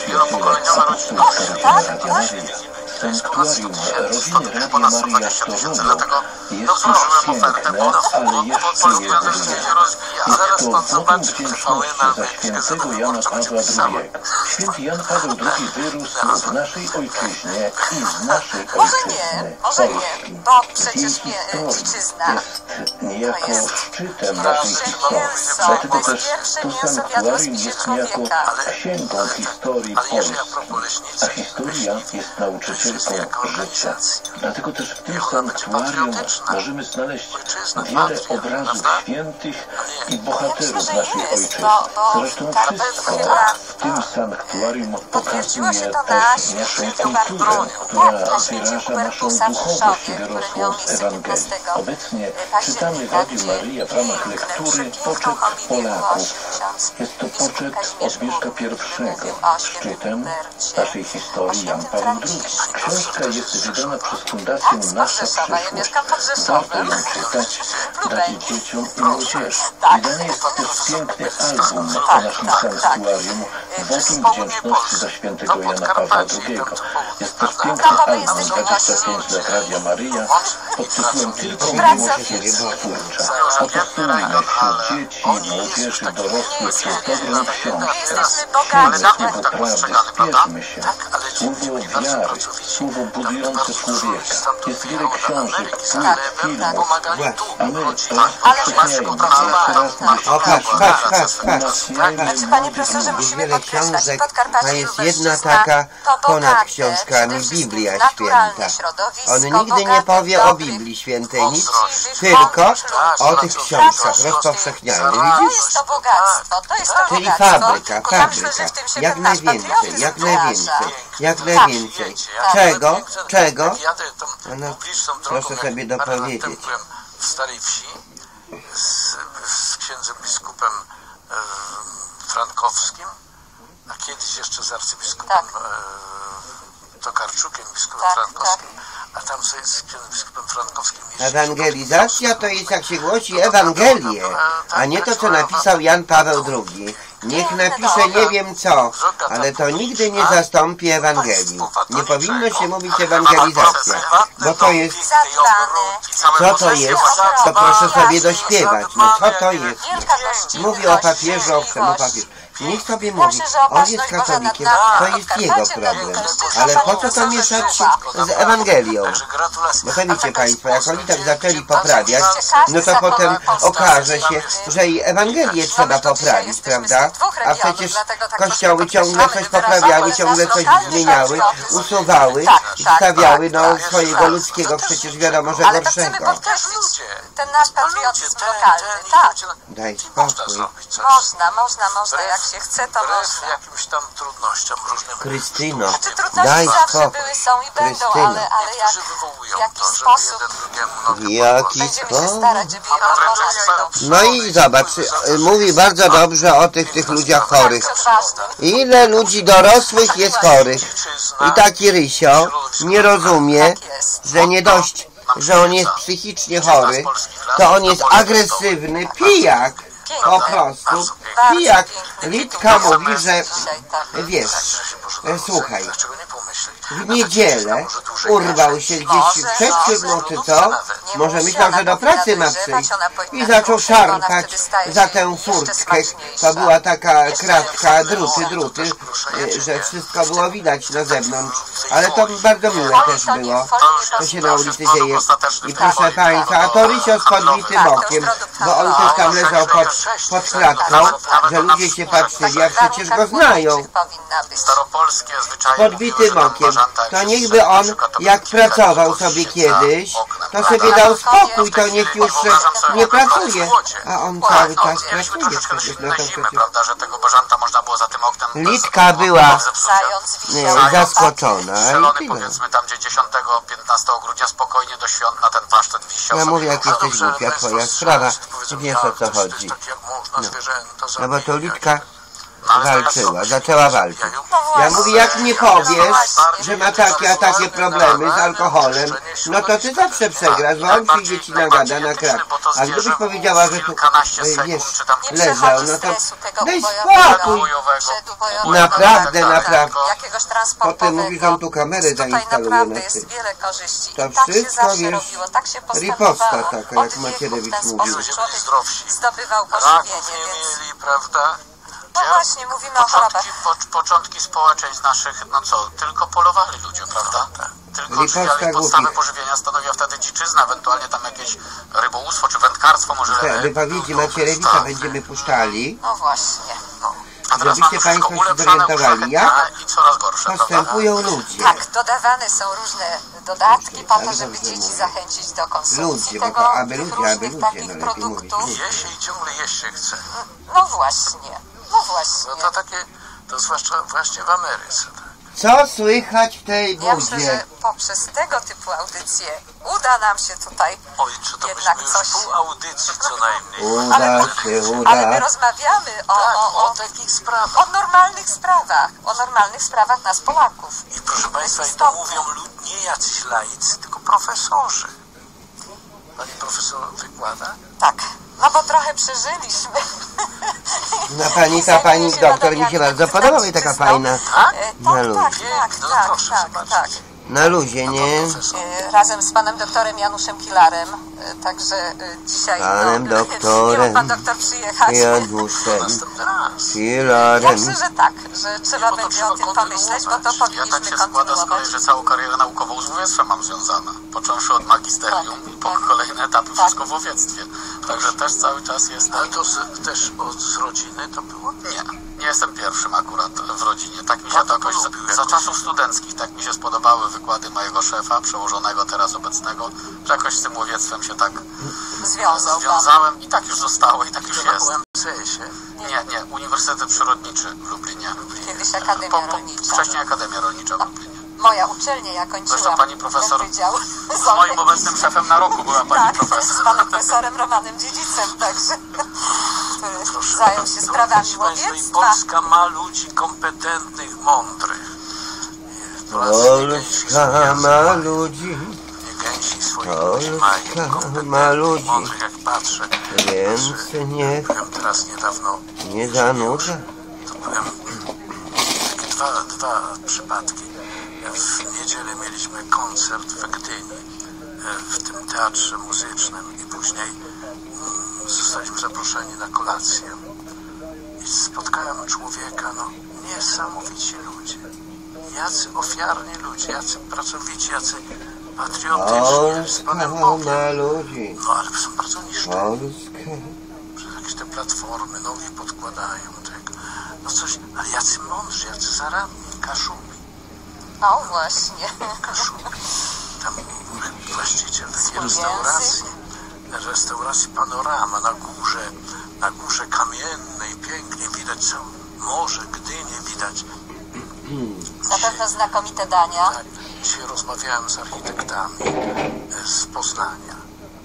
Sanktuarium Rodziny Radia Maryja w Toruniu jest już piękne, ale jeszcze je buduje. Jest to dowód wdzięczności za świętego Jana Pawła drugiego. Święty Jan Paweł drugi wyrósł w naszej ojczyźnie i z naszej Może ojczyzny, nie, może nie, Polski. bo przecież Jej mnie historia ojczyzna jest niejako to jest szczytem naszej pierwsze historii. mięso, to Dlatego jest też pierwsze to mięso w sanktuarium jadłospisie jest niejako człowieka. księgą historii Polski. A historia jest nauczycielką życia. Dlatego też w tym sanktuarium możemy znaleźć wiele obrazów świętych i bohaterów naszej ojczyzny. Zresztą wszystko w tym sanktuarium pokazuje też naszą kulturę, która wyraża naszą duchowość wyrosłą z Ewangelii. Obecnie czytamy w Radiu Maryja w ramach lektury Poczet Polaków. Jest to poczet od Mieszka pierwszego. Szczytem naszej historii Jan Paweł drugi. Książka jest wydana przez Fundację Nasza Przyszłość. Warto ją czytać, dać dzieciom i młodzieży. Wydany jest też piękny album o naszym sanktuarium Wotum Wdzięczności za świętego Jana Pawła drugiego. Jest też piękny album dwadzieścia pięć lat Radia Maryja pod tytułem Tylko miłość jest twórcza. Podsumujmy wśród dzieci, młodzieży, dorosłych przez dobrą książkę. Sięgmy Słowo prawdy, spieszmy się. Słowo wiary, słowo budujące człowieka. Jest wiele książek, płyt, filmów, a my rozpowszechniajmy jeszcze raz O, patrz, patrz, patrz, patrz. umacniajmy Znaczy, panie profesorze, Jest musimy wiele podkreślać, książek, Podkarpacie a jest Lubelszczyzna jedna taka to ponad bogate, książka książkami Biblia naturalne Święta. środowisko, On nigdy nie bogate, powie o dobrych, Biblii Świętej nic, uczciwych, tylko mądrych o ludzi. tych książkach Radość, rozpowszechnianych. To Widzisz? jest to bogactwo, to jest to Czyli bogactwo. fabryka, Ja myślę, że fabryka. w tym się Jak ten nasz najwięcej, patriotyzm jak wyraża. najwięcej, jak Tak. najwięcej. Tak. Czego? Czego? Jak jadę tą No, publiczną proszę drogą, sobie jak parę lat dopowiedzieć. temu byłem w Starej Wsi z, z księdzem biskupem e, Frankowskim, a kiedyś jeszcze z arcybiskupem Tak. e, Tokarczukiem, biskupem Tak, Frankowskim, a tam sobie z księdzem biskupem Frankowskim jeździć. Ewangelizacja to jest, jak się głosi, Ewangelię, a nie to, co napisał Jan Paweł drugi. Niech napisze nie wiem co, ale to nigdy nie zastąpi Ewangelii. Nie powinno się mówić ewangelizacja, bo to jest... Co to jest? To proszę sobie dośpiewać. No co to jest? Mówi o papieżu, owszem, o papieżu. Niech sobie mówi, on jest katolikiem, to jest jego problem. Ale po co to mieszać z Ewangelią? Bo to wiecie Państwo, jak oni tak zaczęli poprawiać, no to potem okaże się, że i Ewangelię trzeba poprawić, prawda? A przecież kościoły ciągle coś poprawiały, ciągle coś zmieniały, usuwały i stawiały no swojego ludzkiego, przecież wiadomo, że Ale to chcemy gorszego. podkreślić ten nasz patriotyzm lokalny, tak. Daj spokój. Można, można, można, jak się chce, to Wbrew można. jakimś tam trudnościom różnym. Krystyno, Znaczy trudności daj zawsze spokój. były, są i będą, Krystyno. ale, ale jak, Którzy wywołują w jaki to, żeby sposób jeden drugiemu nogę Jaki będziemy się sposób? starać, żeby je rozpoznać. No i zobacz, y, mówi bardzo dobrze o tych, tych ludziach chorych. Ile ludzi dorosłych jest chorych? I taki Rysio nie rozumie, że nie dość, że on jest psychicznie chory, to on jest agresywny pijak. Po prostu pijak. Litka mówi, że wiesz, e, słuchaj, Dlaczego nie pomyśleć? w niedzielę urwał się gdzieś przed siódmą czy co, może myślał, że do pracy ma przyjść i zaczął szarpać za tę furtkę. To była taka kratka, druty, druty, e, że wszystko było widać na zewnątrz, ale to bardzo miłe też było, to się na ulicy dzieje. I proszę Państwa, a to Rysio z podbitym okiem, bo on też tam leżał pod, pod klatką, że ludzie się patrzyli, a przecież go znają. Staropolskie zwyczaje Podbitym okiem. To niechby on, jak pracował sobie kiedyś, to sobie dał spokój, to niech już nie pracuje. A on cały czas pracuje przecież, no to przecież. prawda, że tego bażanta można było za tym oknem... Litka była Zając nie, widział. zaskoczona i Strzelony, tyle. powiedzmy tam, gdzie dziesiątego piętnastego grudnia spokojnie do świąt na ten pasztet wisiał Ja sobie. mówię, jak jesteś głupia twoja sprawa, wiesz o co chodzi. No bo to Litka walczyła, zaczęła walczyć. Ja mówię, jak nie powiesz, że ma takie, a takie problemy z alkoholem, no to ty zawsze przegrasz, bo on przyjdzie ci nagada na krak. A gdybyś powiedziała, że tu, e, wiesz, leżał, no to daj spokój. Naprawdę, naprawdę. Jakiegoś Potem transportowego. mówi, że on tu kamerę Tutaj zainstaluje naprawdę na jest tym. wiele korzyści. To I tak się wszystko, zawsze wiesz, robiło, tak się riposta postępowało. taka, jak Od wieków Macierewicz w ten mówił. sposób człowiek Zdrowsi. zdobywał Raków pożywienie, nie więc... mieli, prawda? No właśnie, mówimy o chorobach. Początki, po, początki społeczeństw naszych, no co, tylko polowali ludzie, prawda? Tylko Riposta odżywiali podstawę głupich. pożywienia, stanowiła wtedy dziczyzna, ewentualnie tam jakieś rybołówstwo czy wędkarstwo może Te lepiej. wypowiedzi Macierewicza będziemy puszczali, No właśnie. A teraz żebyście mamy wszystko Państwo się ulepszone, zorientowali, jak uszlachetnione i coraz gorsze, prawda? postępują ludzie. Tak, dodawane są różne dodatki po to, Tak, żeby dobrze dzieci mówię. zachęcić do konsumpcji Ludzie, bo tego, to aby tych ludzie, różnych aby ludzie, takich no lepiej mówić produktów. ludzie. Je się i ciągle jeść się chce. No właśnie, no właśnie. No to takie, to zwłaszcza właśnie w Ameryce. Tak. Co słychać w tej Ja myślę, że budzie? poprzez tego typu audycje uda nam się tutaj, Oj, czy to Jednak byśmy już coś- pół audycji co najmniej. Uda się, ale my uda. rozmawiamy o, Tak, o, o o, takich sprawach. o normalnych sprawach, o normalnych sprawach nas Polaków. I proszę Państwa, i to Istotne. mówią lud, nie jacyś laicy, tylko profesorzy. Pani profesor wykłada? Tak, no bo trochę przeżyliśmy. No pani ta pani doktor mi się bardzo podobała i taka fajna. E, Na Tak, luz. tak, tak, No tak, proszę tak, zobaczyć. tak. Na luzie, nie? E, Razem z panem doktorem Januszem Kilarem, e, także e, dzisiaj Panem no, doktorem nie mógł pan doktor przyjechać. Januszem, Następny raz. Ja filarem. myślę, że tak, że trzeba Bo to będzie trzeba o tym pomyśleć, bo to kontynuować. Ja powinniśmy tak się składa z kolei, kontynuować. że całą karierę naukową z łowiectwem mam związaną. Począwszy od magisterium, Tak, po tak. kolejne etapy, Tak. wszystko w łowiectwie. Także też cały czas jest... Ale to z, też od, z rodziny to było? Nie, nie jestem pierwszym akurat w rodzinie. Tak mi się to jakoś, za, za czasów studenckich tak mi się spodobały wykłady mojego szefa, przełożonego teraz obecnego, że jakoś z tym łowiectwem się tak Związał związałem i tak już zostało i tak już Na jest. U M C S-ie? Nie, nie, Uniwersytet Przyrodniczy w Lublinie. Kiedyś Akademia Po, po, Rolnicza. wcześniej Akademia Rolnicza w Lublinie. Moja uczelnia, ja kończyłam Zresztą pani profesor ten wydział. z moim obecnym szefem na roku była pani Tak, profesor. z panem profesorem Romanem Dziedzicem, także, który zajął się sprawami Proszę Państwa, i łowiectwa. Polska ma ludzi kompetentnych, mądrych. Polska ma ludzi, Nie gęsi swoich ludzi mają, Polska ma kompetentnych, ludzi, mądrych, jak patrzę. więc niech Byłem teraz niedawno, nie zanurza. to byłem takie dwa, dwa przypadki. W niedzielę mieliśmy koncert w Gdyni, w tym teatrze muzycznym i później mm, zostaliśmy zaproszeni na kolację. I spotkałem człowieka, no niesamowici ludzie. Jacy ofiarni ludzie, jacy pracowici, jacy patriotyczni, z Polska Panem Bogiem. ma ludzi, No ale są bardzo nieszczęśliwi. Polska. Przez jakieś te platformy, nogi podkładają tego. No coś, ale jacy mądrzy, jacy zaradni, Kaszubi. No właśnie. Kaszubi. Tam właściciel takiej Swój restauracji, restauracji Panorama na górze, na górze kamiennej, pięknie widać całe morze, Gdynię widać. Na pewno znakomite dania. Tak, dzisiaj rozmawiałem z architektami z Poznania.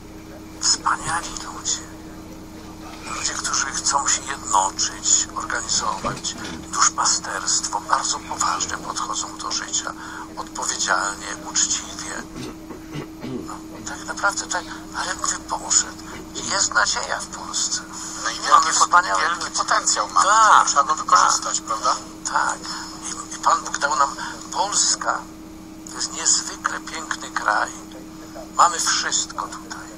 Wspaniali ludzie. Ludzie, którzy chcą się jednoczyć, organizować duszpasterstwo, bardzo poważnie podchodzą do życia, odpowiedzialnie, uczciwie. No, tak naprawdę, tak, ale mówię, poszedł. Jest nadzieja w Polsce. No i Mamy wielki, wspaniałe wielki ludzi. potencjał mamy, Tak, trzeba go wykorzystać, prawda? Tak. I, I Pan Bóg dał nam Polska. To jest niezwykle piękny kraj. Mamy wszystko tutaj.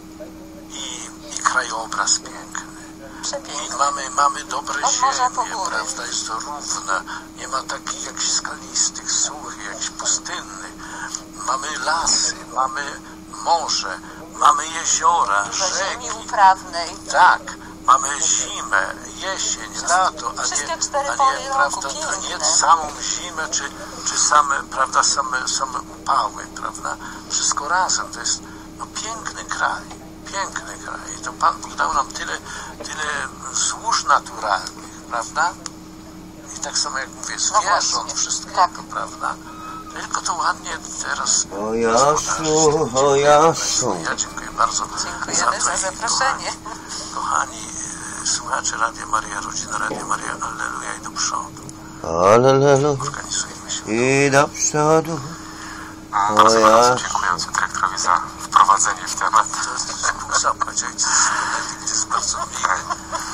I, i krajobraz piękny. I Przepiękne. mamy, mamy dobre Od morza po ziemie, góry. prawda? Jest to równe. Nie ma takich jakichś skalistych, suchych, jakichś pustynnych. Mamy lasy, mamy morze, mamy jeziora, Do ziemi rzeki. uprawnej. Tak, mamy zimę, jesień, lato, a Wszystkie nie, cztery a pory nie, roku, prawda, a nie piękne. samą zimę, czy, czy same, prawda, same, same upały, prawda? Wszystko razem, to jest no, piękny kraj, piękny kraj. I to Pan Bóg dał nam tyle, tyle złóż naturalnych, prawda? I tak samo jak mówię, No zwierząt, właśnie, wszystkiego, tak. prawda? Tylko to ładnie teraz... O Jasiu, o Jasiu. Ja dziękuję bardzo Dziękujemy to za i zaproszenie. Kochani, kochani e, słuchacze Radia Maria Rodzina, Radia Maria Alleluja i do przodu. Alelelu. Organizujemy się. I do przodu. A, O bardzo bardzo ja. dziękujący dyrektorowi za wprowadzenie w temat. To jest Bóg zapłać, ojciec Benedikt jest bardzo miły.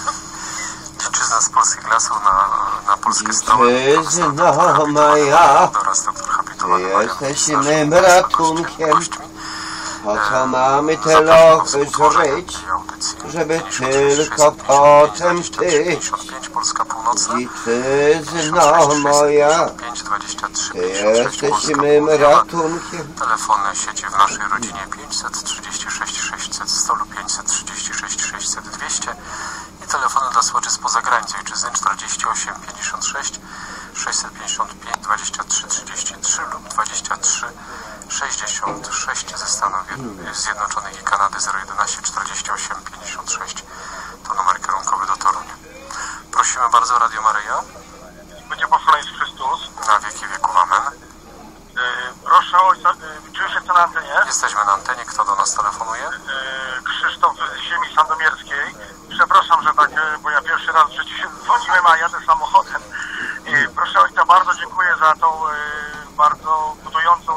Dziczyzna z polskich lasów na, na polskie stoły. Dziczyzno moja, Oraz doktor habilitowany Marian jesteśmy Pisarz, bratunkiem. gośćmi. Po co mamy te Zapraszam do lochy współtworzenia zryć, tej audycji. żeby pięćdziesiąt tylko sześć, potem dwadzieścia trzy, ty. pięćdziesiąt pięć, Polska Północna. Dziczyzno moja, pięć, dwadzieścia trzy, ty pięćdziesiąt sześć, Polska jesteśmy Południowa. ratunkiem. Telefony sieci w naszej rodzinie pięćset trzydzieści sześć sześćset sto lub pięćset trzydzieści sześć sześćset dwieście i telefony dla słuchaczy spoza granic ojczyzny czterdzieści osiem pięćdziesiąt sześć sześćset pięćdziesiąt pięć dwadzieścia trzy trzydzieści trzy lub dwadzieścia trzy sześćdziesiąt sześć ze Stanów Zjednoczonych i Kanady zero jedenaście czterdzieści osiem pięćdziesiąt sześć to numer kierunkowy do Torunia. Prosimy bardzo, Radio Maryja. Będzie pochwalony Jezus Chrystus. Na wieki wieków amen. Yy, proszę ojca, yy, czy już jestem na antenie? Jesteśmy na antenie. Kto do nas telefonuje? Yy, Krzysztof z ziemi sandomierskiej. Przepraszam, że tak, yy, bo ja pierwszy raz w życiu się dzwoniłem, a jadę samochodem. Yy, proszę ojca, bardzo dziękuję za tą yy, bardzo budującą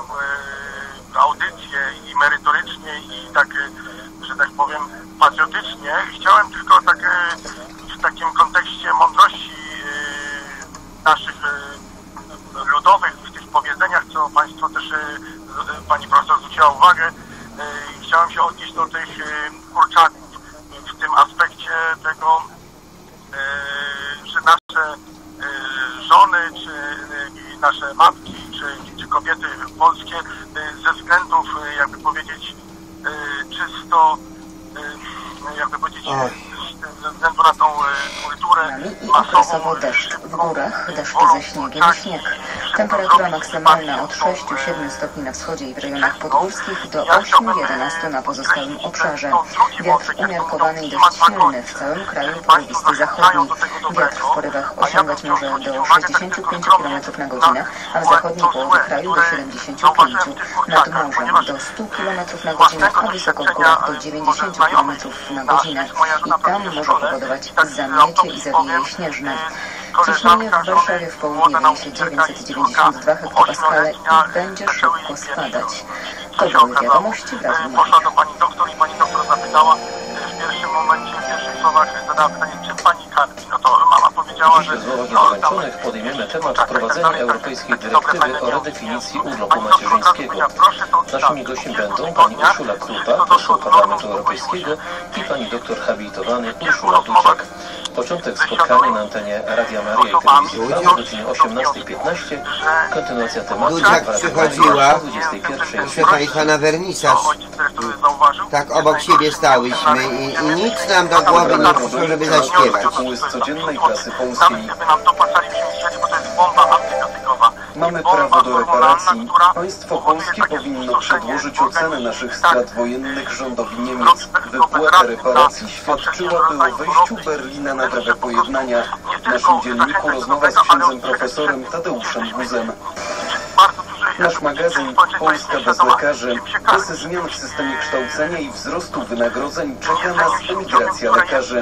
yy, audycję i merytorycznie i tak, yy, że tak powiem, patriotycznie. Chciałem tylko tak yy, w takim kontekście mądrości yy, naszych yy, ludowych w tych powiedzeniach, co Państwo też, yy, Pani Profesor zwróciła uwagę, yy, chciałem się odnieść do tych yy, kurczaków w tym aspekcie tego, yy, że nasze yy, żony, czy yy, nasze matki, czy, czy kobiety polskie yy, ze względów, yy, jakby powiedzieć, yy, czysto yy, jakby powiedzieć, ze względu na tą kulturę i okresowo deszcz. W górach deszcz ze śniegiem i śnieg. Temperatura maksymalna od sześciu do siedmiu stopni na wschodzie i w rejonach podgórskich do ośmiu do jedenastu na pozostałym obszarze. Wiatr umiarkowany i dość silny w całym kraju, połowisty zachodni. Wiatr w porywach osiągać może do sześćdziesięciu pięciu kilometrów na godzinę, a w zachodniej połowie kraju do siedemdziesięciu pięciu. Nad morzem do stu kilometrów na godzinę, a wysoko w górach do dziewięćdziesięciu kilometrów na godzinę. I tam może powodować zamiecie i zawieje śnieżne. Ciśnienie w Warszawie w południe wyniesie dziewięćset dziewięćdziesiąt dwa hektopaskale i będzie szybko spadać. To były wiadomości w Radiu Maryja. Poszła do pani doktor i pani doktor zapytała w pierwszym momencie, w pierwszych słowach zadała pytanie, czym pani karmi? No to mama powiedziała, że... W rozmowach niedokończonych podejmiemy temat wprowadzenia europejskiej dyrektywy o redefinicji urlopu macierzyńskiego. Naszymi gośćmi będą pani Urszula Krupa, poseł Parlamentu Europejskiego i pani doktor habilitowany Urszula Dudziak. Początek spotkania na antenie Radia Maryja i Telewizji Trwam o godzinie osiemnastej piętnaście. Kontynuacja tematu Dudziak przychodziła, dwudziestej pierwszej. proszę państwa, na wernisaż. Tak obok siebie stałyśmy i, i nic nam do głowy nie przyszło, żeby zaśpiewać. Z codziennej prasy polskiej. Gdyby nam to pasali przyjęli, bo to jest bomba antybiotykowa. Mamy prawo do reparacji. Państwo polskie powinno przedłożyć ocenę naszych strat wojennych rządowi Niemiec. Wypłata reparacji świadczyłaby o wejściu Berlina na drogę pojednania. W naszym dzienniku rozmowa z księdzem profesorem Tadeuszem Guzem. Nasz magazyn Polska bez lekarzy, bez zmian w systemie kształcenia i wzrostu wynagrodzeń czeka nas emigracja lekarzy.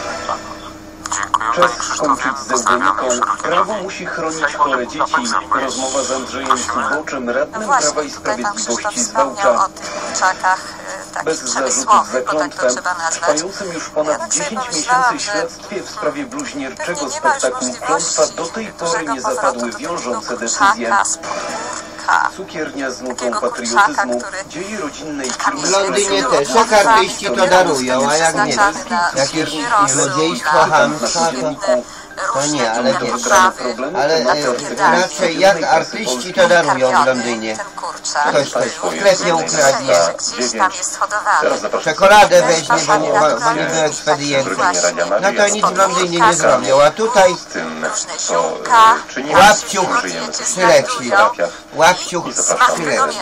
Czas skończyć z eugeniką. Prawo musi chronić chore dzieci. Rozmowa z Andrzejem Suboczem, radnym Prawa i Sprawiedliwości z Wałcza. Bez zarzutów za klątwę, trwającym już ponad dziesięć miesięcy śledztwie w sprawie bluźnierczego spektaklu Klątwa do tej pory nie zapadły wiążące decyzje. Cukiernia z nutą patriotyzmu, dzieje rodzinnej firmy... W Londynie też, jak artyści to darują, a jak nie, jakieś złodziejstwo, hamstwo, to, to nie, ale nie. Ale e, raczej jak artyści to darują w Londynie. Ktoś coś w sklepie ukradnie. Czekoladę weźmie, bo nie, bo nie był ekspedientny. No to nic w Londynie nie zrobią, a tutaj łapciuch przyleci. Łapciuch przyleci.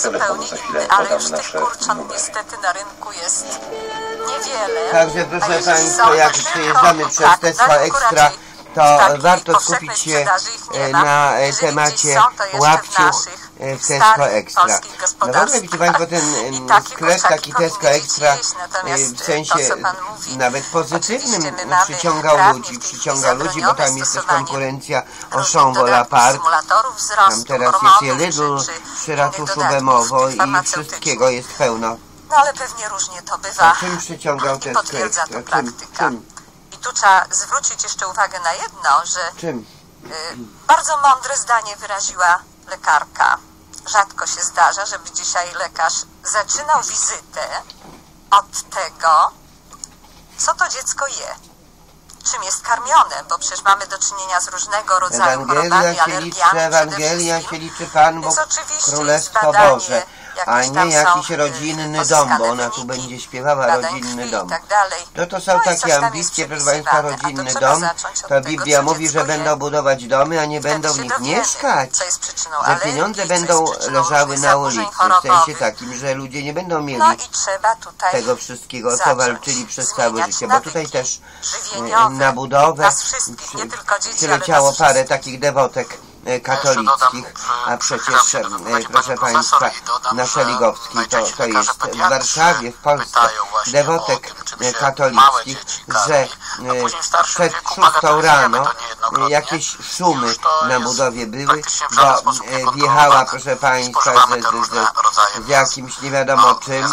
Ale już tych kurcząt niestety na rynku jest niewiele. Także proszę państwa, jak przejeżdżamy przez Tesco Extra, to warto skupić się na temacie łapciuch w Tesco Extra. No w ogóle widzicie państwo, ten sklep taki Tesco Extra w sensie nawet pozytywnym przyciągał ludzi, przyciąga ludzi, bo tam jest też konkurencja Auchan Volapart, tam teraz jest je Lidl przy ratuszu Bemowo i wszystkiego jest pełno. No ale pewnie różnie to bywa. A czym przyciągał Tesco Extra? Czym? Czym? I tu trzeba zwrócić jeszcze uwagę na jedno, że Czym? Y, bardzo mądre zdanie wyraziła lekarka. Rzadko się zdarza, żeby dzisiaj lekarz zaczynał wizytę od tego, co to dziecko je, czym jest karmione, bo przecież mamy do czynienia z różnego rodzaju chorobami, alergiami. Ewangelia się liczy Pan Bóg, Królestwo Boże, a nie jakiś rodzinny dom, bo ona tu będzie śpiewała rodzinny dom. No to są takie ambicje, proszę Państwa, rodzinny dom. To Biblia mówi, że będą budować domy, a nie będą w nich mieszkać. Że pieniądze będą leżały na ulicy, w sensie takim, że ludzie nie będą mieli tego wszystkiego, o co walczyli przez całe życie, bo tutaj też na budowę przyleciało parę takich dewotek katolickich, a przecież, proszę Państwa, na Szeligowskiej to, to jest w Warszawie, w Polsce, dewotek katolickich, że przed szóstą rano jakieś szumy na budowie były, bo wjechała, proszę Państwa, z, z, z jakimś nie wiadomo czym,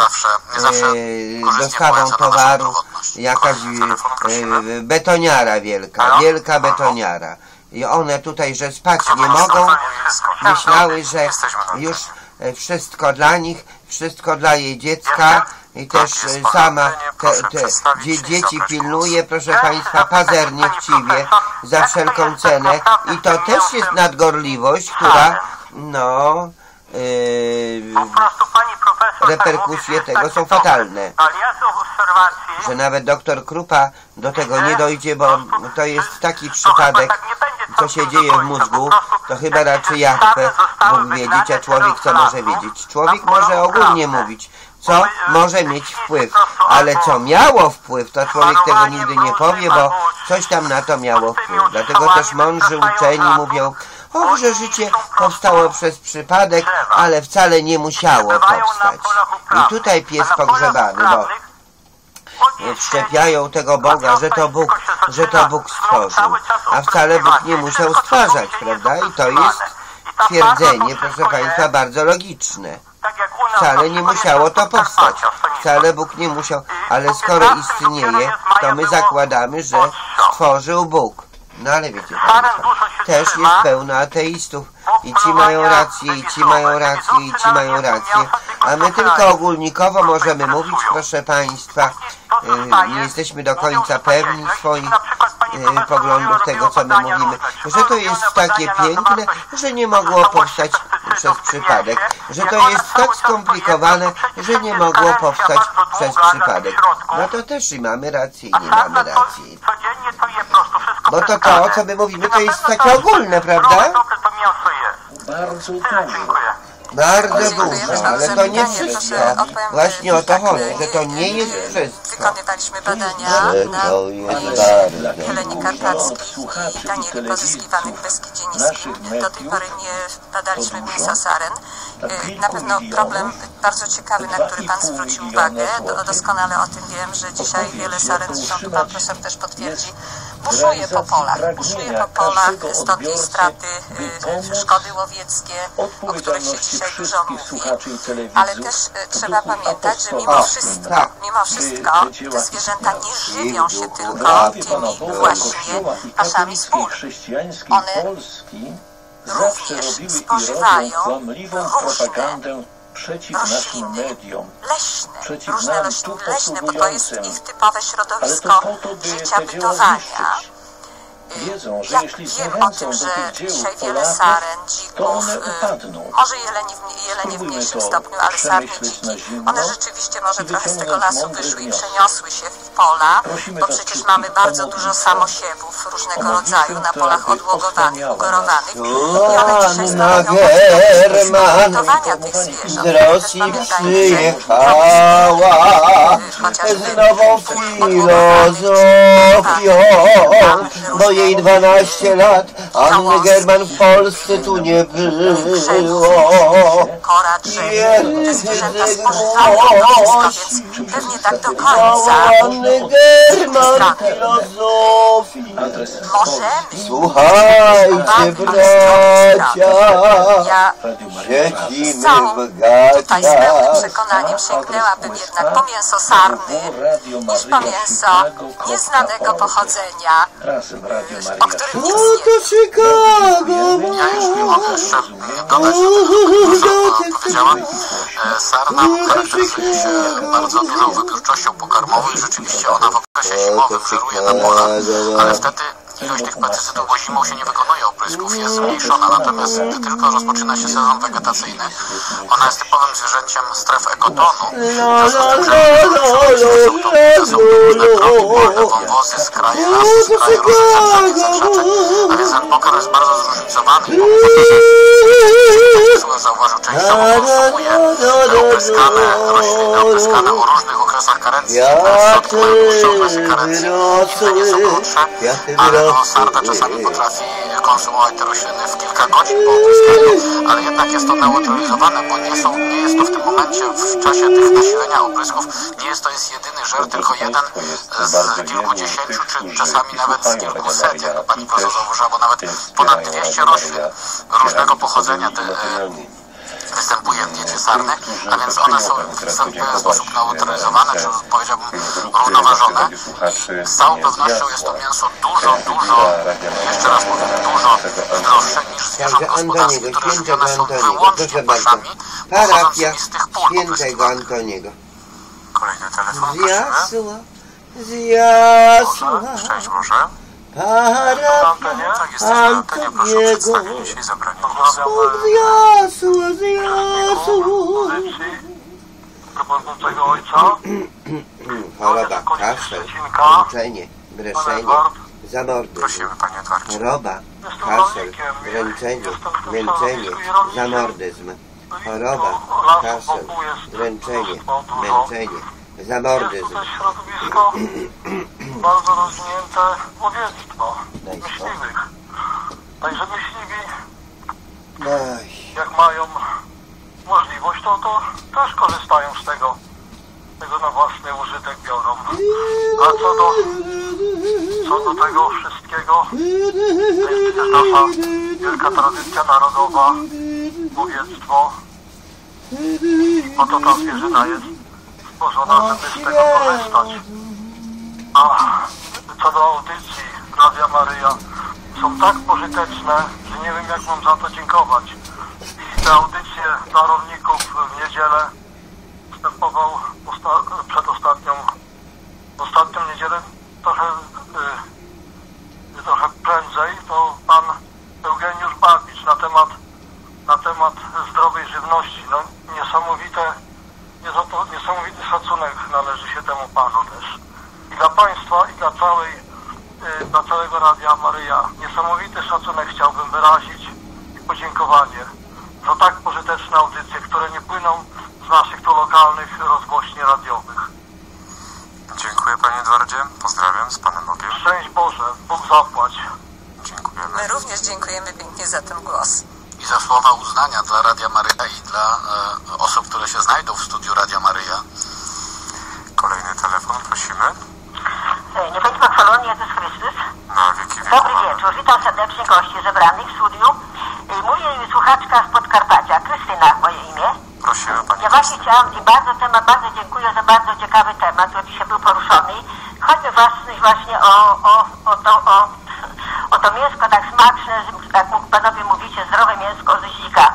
dostawą towaru, jakaś betoniara wielka, wielka betoniara. I one tutaj, że spać nie mogą, myślały, że już wszystko dla nich, wszystko dla jej dziecka i też sama te, te dzieci pilnuje, proszę Państwa, pazernie, chciwie, za wszelką cenę. I to też jest nadgorliwość, która, no... Yy... Po prostu pani profesor reperkusje tego są fatalne. Że nawet doktor Krupa do tego nie dojdzie, bo to jest taki przypadek, co się dzieje w mózgu, to chyba raczej Jahwe mógł wiedzieć, a człowiek co może wiedzieć. Człowiek może ogólnie mówić, co może mieć wpływ, ale co miało wpływ, to człowiek tego nigdy nie powie, bo coś tam na to miało wpływ. Dlatego też mądrzy uczeni mówią, o, że życie powstało przez przypadek, ale wcale nie musiało powstać. I tutaj pies pogrzebany, bo wszczepiają tego Boga, że to Bóg, że to Bóg stworzył, a wcale Bóg nie musiał stwarzać, prawda? I to jest twierdzenie, proszę Państwa, bardzo logiczne. Wcale nie musiało to powstać. Wcale Bóg nie musiał, ale skoro istnieje, to my zakładamy, że stworzył Bóg. No ale wiecie Państwo, też jest pełno ateistów. I ci mają rację, i ci mają rację, i ci mają rację. A my tylko ogólnikowo możemy mówić, proszę Państwa, nie jesteśmy do końca pewni swoich poglądów, tego co my mówimy, że to jest takie piękne, że nie mogło powstać przez przypadek, że to jest tak skomplikowane, że nie mogło powstać przez przypadek. No to też i mamy rację, i nie mamy racji. Bo to to, co my mówimy, to jest takie ogólne, prawda? Bardzo dużo. Bardzo dużo, ale to nie wszystko. Właśnie o to chodzi, że to nie jest wszystko. Wykonywaliśmy badania na Helenie Karpackiej i Danieli pozyskiwanych w Beskidzie Niskim. Do tej pory nie badaliśmy mięsa saren. Na pewno problem bardzo ciekawy, na który Pan zwrócił uwagę. Doskonale o tym wiem, że dzisiaj wiele saren, zresztą tu Pan Profesor też potwierdzi, buszuje po polach. Buszuje po polach, stąd jej straty, szkody łowieckie, o których się dzisiaj dużo mówi. Ale też trzeba pamiętać, że mimo wszystko, mimo wszystko te zwierzęta nie żywią się tylko tymi właśnie paszami z ból. One również spożywają różne rośliny leśne, różne rośliny leśne, bo to jest ich typowe środowisko życia, bytowania. Wiedzą, że Jak jeśli wiem o tym, że dzisiaj wiele saren, dzików, może jeleni w, jelenie w mniejszym stopniu, ale sarny, dziki, one rzeczywiście może trochę z tego lasu wyszły i przeniosły się w pola, bo przecież mamy bardzo dużo samosiewów różnego rodzaju na polach odłogowanych, ugorowanych i one dzisiaj stanowią przygotowania tych zwierząt. Z Rosji przyjechała z nową filozofią, bo jej dwanaście lat, Anny German w Polsce tu nie było. Kora drzew, te zwierzęta spożywają to wszystko, więc pewnie tak do końca Anny German filozofii. możemy. Słuchajcie, bracia, Ja siedzimy z całą w gaciach. tutaj z pełnym przekonaniem sięgnęłabym jednak po mięso sarny niż po mięso nieznanego pochodzenia, o którym nic O, nie to Chicago! Ja już nie mogę jeszcze dodać do tego, co powiedziałam. E, Sarna charakteryzuje się bardzo dużą wybiórczością pokarmową i rzeczywiście ona w okresie zimowym żeruje na polach, ale wtedy ilość tych pestycydów, bo zimą się nie wykonuje oprysków, jest zmniejszona, natomiast gdy tylko rozpoczyna się sezon wegetacyjny, ona jest typowym zwierzęciem stref ekotonu. W związku z tym, że to są różne drogi polne, wąwozy, skraje lasu, skraje różnych zaprzeczy, a więc ten pokarm jest bardzo zróżnicowany i pomimo to, że zauważył częściowo konsumuje opryskane rośliny, opryskane o różnych okresach karencji, w środku mają dłuższe okresy karencji, inne nieco krótsze, ale no, sarna czasami potrafi konsumować te rośliny w kilka godzin po opryskaniu, ale jednak jest to neutralizowane, bo nie, są, nie jest to w tym momencie, w czasie tych nasilenia oprysków, nie jest to jest jedyny żer, tylko jeden z kilkudziesięciu, czy czasami nawet z kilkuset, jak pani profesor zauważyła, bo nawet ponad dwieście roślin różnego pochodzenia te, występuje w diecie sarny, a więc one są w pewien sposób neutralizowane, czy powiedziałbym równoważone. Z całą pewnością jest to mięso dużo, dużo, jeszcze raz powiem, dużo zdrowsze niż zwierząt gospodarskich, które żywione są wyłącznie paszami pochodzącymi z tych pól Świętego Antoniego. Kolejny telefon, Zjasła, zjasła, szczęść może. parafia Tak, jesteśmy na antenie, proszę o przedstawienie się i zabranie głosu. Zjasła, zjasła. tego ojca. Choroba, kaszel, męczenie, breszenie, zamordyzm. Prosimy, panie Edwardzie. Choroba, kaszel, dręczenie, męczenie, zamordyzm. Choroba, kaszel, dręczenie, męczenie, zamordyzm. Jest też środowisko bardzo rozwinięte łowiectwo myśliwych. Także myśliwi, jak mają możliwość, to, to też korzystają z tego, tego na własny użytek biorą. A co do, co do tego wszystkiego, to jest przecież nasza wielka tradycja narodowa, łowiectwo. Po to ta zwierzyna jest stworzona, żeby z tego korzystać. A co do audycji Radia Maryja, są tak pożyteczne, że nie wiem, jak mam za to dziękować. I te audycje dla rolników w niedzielę występował osta- przed ostatnią, ostatnią niedzielę trochę, yy, trochę prędzej, to pan Eugeniusz Babicz na temat, na temat zdrowej żywności. No, niesamowite, niesamowity szacunek należy się temu panu też. I dla państwa, i dla całej, yy, dla całego Radia Maryja niesamowity szacunek chciałbym wyrazić i podziękowanie za tak pożyteczne audycje, które nie płyną z naszych tu lokalnych rozgłośni radiowych. Dziękuję, panie Edwardzie. Pozdrawiam, z Panem Bogiem. Szczęść Boże, Bóg zapłać. Dziękujemy. My również dziękujemy pięknie za ten głos. I za słowa uznania dla Radia Maryja i dla e, osób, które się znajdą w studiu Radia Maryja. Kolejny telefon, prosimy. Nie będzie pochwalony Jezus Chrystus. Na wieki wieków. Dobry wieczór, witam serdecznie gości zebranych w studiu. Mówi słuchaczka z Podkarpacia, Krystyna moje imię. Prosimy, pani. Ja właśnie chciałam i bardzo temat, bardzo dziękuję za bardzo ciekawy temat, który dzisiaj był poruszony. Chodzi właśnie, właśnie o, o, o, to, o, o to mięsko tak smaczne, jak panowie mówicie, zdrowe mięsko z dzika.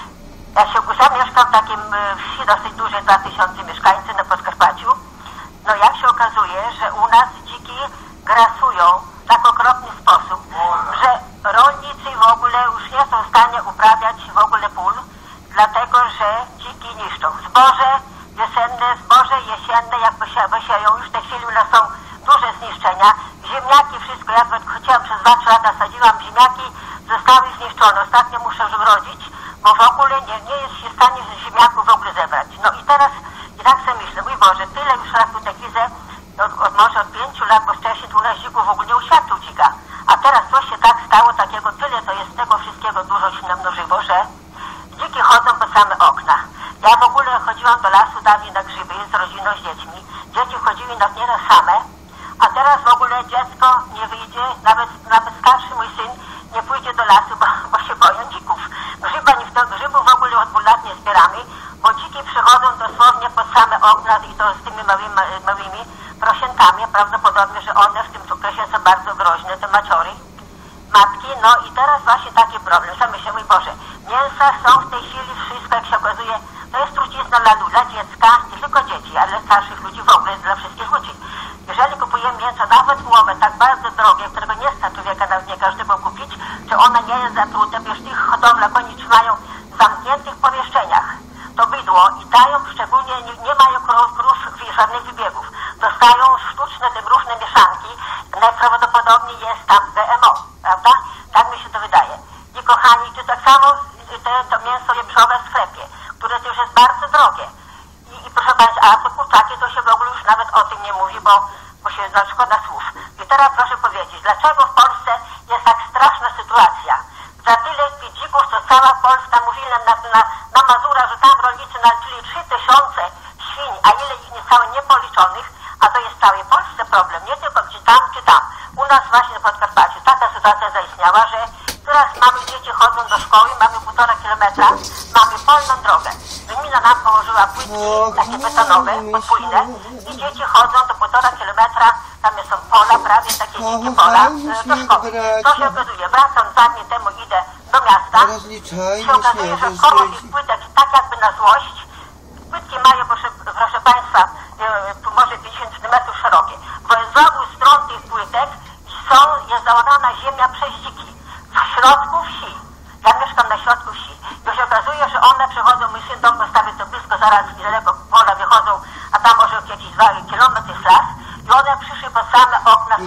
Ja się sam mieszkam w takim wsi dosyć dużej, dwa tysiące mieszkańców na Podkarpaciu. No jak się okazuje, że u nas dziki grasują w tak okropny sposób, że rolnicy w ogóle już nie są w stanie uprawiać w ogóle pól, dlatego że dziki niszczą zboże wiosenne, zboże jesienne, jak wysieją, już w tej chwili u nas są duże zniszczenia, ziemniaki, wszystko, ja chciałam przez dwa trzy lata sadziłam ziemniaki, zostały zniszczone, ostatnio muszę już wrodzić, bo w ogóle nie, nie jest się w stanie ziemniaków w ogóle zebrać. No i teraz, i tak sobie myślę, mój Boże, tyle już raz tutaj widzę, od, od, może od pięciu lat, bo wcześniej tu u nas dzików w ogóle nie uświadczył dzika. A teraz coś się tak stało, takiego tyle to jest tego wszystkiego, dużo się namnożyło, że dziki chodzą po same okna. Ja w ogóle chodziłam do lasu dawniej na grzyby z rodziną, z dziećmi. Dzieci chodziły na nieraz same, a teraz w ogóle dziecko nie wyjdzie, nawet, nawet starszy mój syn nie pójdzie do lasu, bo, bo się boją dzików. Grzyba, nie w to, grzybów w ogóle od dwóch lat nie zbieramy, bo dziki przychodzą dosłownie pod same okna i to z tymi małymi, małymi prosiętami. Prawdopodobnie, że one w tym okresie są bardzo groźne, te maciory, matki. No i teraz właśnie taki problem. Sam myślę, mój Boże, mięsa są w tej chwili wszystko, jak się okazuje, to jest trucizna dla, dla dziecka, nie tylko dzieci, ale starszych ludzi w ogóle, dla wszystkich ludzi. Jeżeli kupujemy mięso, nawet wołowe, tak bardzo drogie, którego nie stać człowieka, nawet nie każdego kupić, czy ono nie jest zatrute, przecież tych hodowlach oni trzymają w zamkniętych pomieszczeniach. To bydło i dają, szczególnie nie, nie mają krów, krów żadnych wybiegów. Dostają sztuczne, te różne mieszanki, najprawdopodobniej jest tam G M O, prawda? Tak mi się to wydaje. I kochani, to tak samo te, to mięso wieprzowe w sklepie, które też jest bardzo drogie. I, i proszę Państwa, a te kurczaki to się w ogóle już nawet o tym nie mówi, bo, bo się no, szkoda słów. I teraz proszę powiedzieć, dlaczego w Polsce jest tak straszna sytuacja? Za tyle tych dzików, co cała Polska, mówili na, na, na Mazura, że tam rolnicy naliczyli trzy tysiące świń, a ile ich niecałe niepoliczonych, a to jest w całej Polsce problem, nie tylko czy tam, czy tam. U nas właśnie na Podkarpaciu taka sytuacja zaistniała, że teraz mamy dzieci chodzą do szkoły, mamy półtora kilometra, mamy polną drogę. Gmina nam położyła płytki takie betonowe, podwójne i dzieci chodzą do półtora kilometra, tam są pola, prawie takie dzikie pola, do szkoły. To się okazuje, wracam dwa dni temu, idę do miasta, się okazuje, że koło tych płytek, tak jakby na złość, płytki mają, proszę, proszę Państwa, może pięćdziesiąt centymetrów szerokie. Z obu stron tych płytek są, jest zaorana ziemia przez dziki. W środku wsi. Ja mieszkam na środku wsi. To się okazuje, że one przychodzą, mój syn dom postawił to blisko, zaraz niedaleko pola wychodzą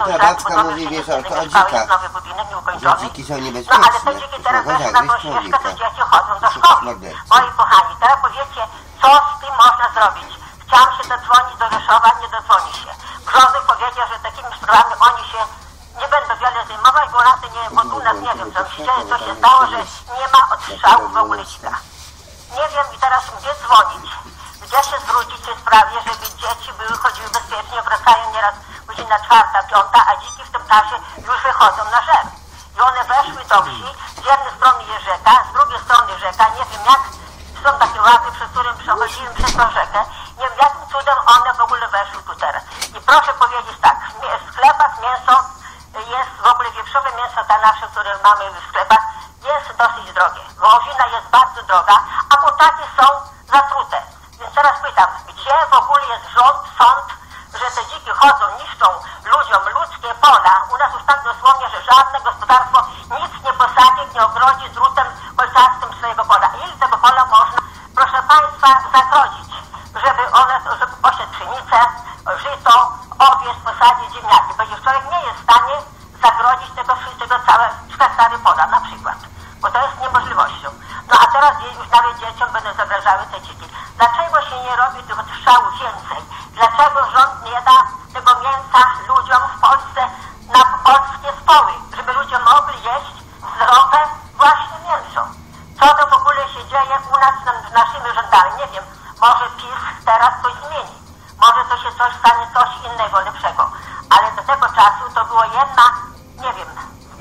moja babka mówi, wiesz, to o dzika, że dziki są niebezpieczne. No ale te dziki teraz weszły na tą ścieżkę, to dzieci chodzą do szkoły. Moi kochani, teraz powiedzcie, co z tym można zrobić? Chciałam się dodzwonić do Rzeszowa, nie dodzwoni się. Brzozy powiedział, że takimi sprawami oni się nie będą wiele zajmować, bo nas nie, bo tu nas nie wiem, co się dzieje, co się stało, że nie ma odstrzału w ogóle dzika. Nie wiem i teraz gdzie dzwonić, gdzie się zwrócić w tej sprawie, żeby dzieci były, chodziły bezpiecznie, wracają nieraz godzina czwarta, piąta, a dziki w tym czasie już wychodzą na żer. I one weszły do wsi, z jednej strony jest rzeka, z drugiej strony rzeka, nie wiem jak, są takie łapy, przez którym przechodziłem przez tą rzekę, nie wiem jakim cudem one w ogóle weszły tu teraz. I proszę powiedzieć tak, w sklepach mięso jest, w ogóle wieprzowe mięso ta nasze, które mamy w sklepach, jest dosyć drogie. Wołowina jest bardzo droga, a kurczaki są zatrute. Więc teraz pytam, gdzie w ogóle jest rząd, sąd, że te dziki chodzą, niszczą ludziom ludzkie pola. U nas już tak dosłownie, że żadne gospodarstwo nic nie posadzi, nie ogrodzi drutem kolczastym swojego pola. Ile tego pola można, proszę Państwa, zagrodzić, żeby one, żeby posiadł pszenicę, żyto, owiec, posadzić ziemniaki. Bo już człowiek nie jest w stanie zagrodzić tego wszystkiego, całe hektary pola na przykład. Bo to jest niemożliwością. No a teraz już nawet dzieciom będą zagrażały te dziki. Dlaczego się nie robi tych odstrzałów więcej? Dlaczego rząd nie da tego mięsa ludziom w Polsce na polskie stoły, żeby ludzie mogli jeść zdrowe właśnie mięso? Co to w ogóle się dzieje u nas z naszymi rządami? Nie wiem, może PiS teraz coś zmieni. Może to się coś stanie, coś innego, lepszego. Ale do tego czasu to było jedna, nie wiem,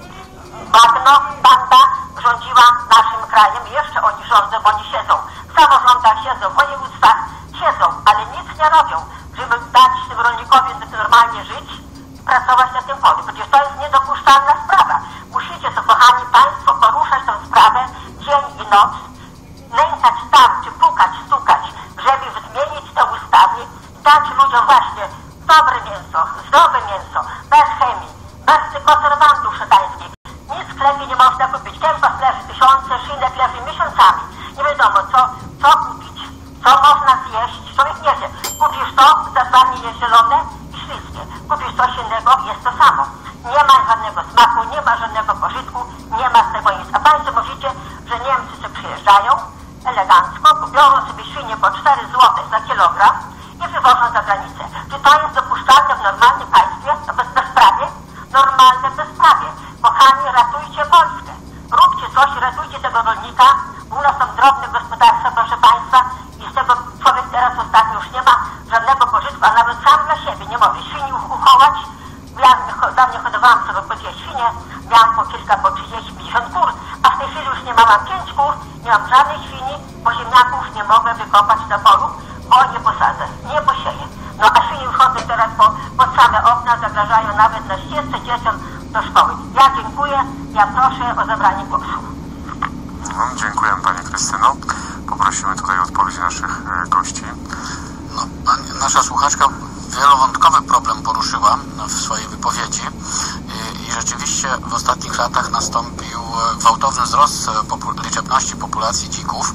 bagno, banda rządziła naszym krajem. Jeszcze oni rządzą, bo oni siedzą w samorządach, siedzą w województwach, siedzą, ale nic nie robią, żeby dać tym rolnikowi normalnie żyć i pracować na tym polu. Przecież to jest niedopuszczalna sprawa. Musicie to, kochani Państwo, poruszać tę sprawę dzień i noc, nękać tam, czy pukać, stukać, żeby zmienić tę ustawę, dać ludziom właśnie dobre mięso, zdrowe mięso, bez chemii, bez tych konserwantów szatańskich. Nic w sklepie nie można kupić. Kępas leży tysiące, szynek leży miesiącami. Nie wiadomo, co, co kupić, co można zjeść. Człowiek nie wie. Kupisz to, zazwanie jest zielone i śliskie. Kupisz coś innego, jest to samo. Nie ma żadnego smaku, nie ma żadnego pożytku, nie ma z tego nic. A Państwo mówicie, że Niemcy sobie przyjeżdżają elegancko, biorą sobie świnie po cztery złote za kilogram i wywożą za granicę. Czy to jest dopuszczalne w normalnym państwie? To bez, bezprawie? Normalne bezprawie. Kochani, ratujcie Polskę. Róbcie coś, ratujcie tego rolnika. U nas są drobne gospodarstwa, proszę Państwa, i z tego człowiek teraz ostatnio już nie ma żadnego pożytku, a nawet sam dla siebie nie może świni uchować. Ja dawniej hodowałam sobie po dwie świnie, miałam po kilka, po trzydzieści, pięćdziesiąt kur, a w tej chwili już nie mam, mam pięć kur, nie mam żadnej świni, bo ziemniaków nie mogę wykopać na polu, bo nie posadzę, nie posieję. No a świnie już chodzą teraz po, pod same okna, zagrażają nawet na ścieżce dzieciom do szkoły. Ja dziękuję, ja proszę o zabranie głosu. No, dziękuję Pani Krystyno. Poprosimy tutaj o odpowiedzi naszych e, gości. No, nasza słuchaczka wielowątkowy problem poruszyła w swojej wypowiedzi i, i rzeczywiście w ostatnich latach nastąpił gwałtowny wzrost popu- liczebności populacji dzików.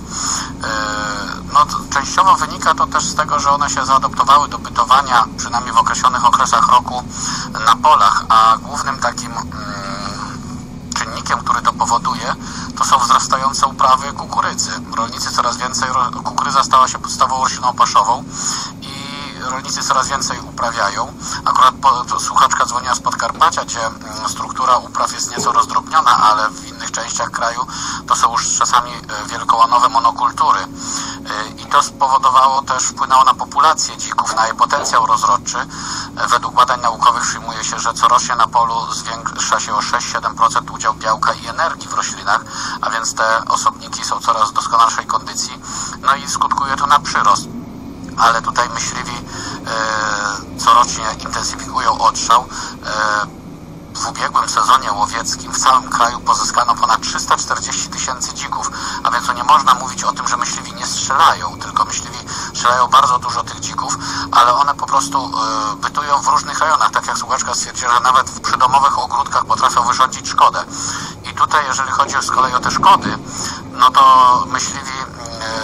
No, to częściowo wynika to też z tego, że one się zaadoptowały do bytowania, przynajmniej w określonych okresach roku, na polach, a głównym takim mm, czynnikiem, który to powoduje, to są wzrastające uprawy kukurydzy. Rolnicy coraz więcej, kukurydza stała się podstawową rośliną paszową i rolnicy coraz więcej uprawiają. Akurat po, słuchaczka dzwoniła z Podkarpacia, gdzie struktura upraw jest nieco rozdrobniona, ale w innych częściach kraju to są już czasami wielkołanowe monokultury. I to spowodowało też, wpłynęło na populację dzików, na jej potencjał rozrodczy. Według badań naukowych przyjmuje się, że corocznie na polu zwiększa się o sześć do siedem procent udział białka i energii w roślinach, a więc te osobniki są coraz w doskonalszej kondycji, no i skutkuje to na przyrost. Ale tutaj myśliwi e, corocznie intensyfikują odstrzał. E, w ubiegłym sezonie łowieckim w całym kraju pozyskano ponad trzysta czterdzieści tysięcy dzików, a więc to nie można mówić o tym, że myśliwi nie strzelają, tylko myśliwi strzelają bardzo dużo tych dzików, ale one po prostu e, bytują w różnych rejonach. Tak jak słuchaczka stwierdziła, że nawet w przydomowych ogródkach potrafią wyrządzić szkodę. I tutaj, jeżeli chodzi z kolei o te szkody, no to myśliwi e,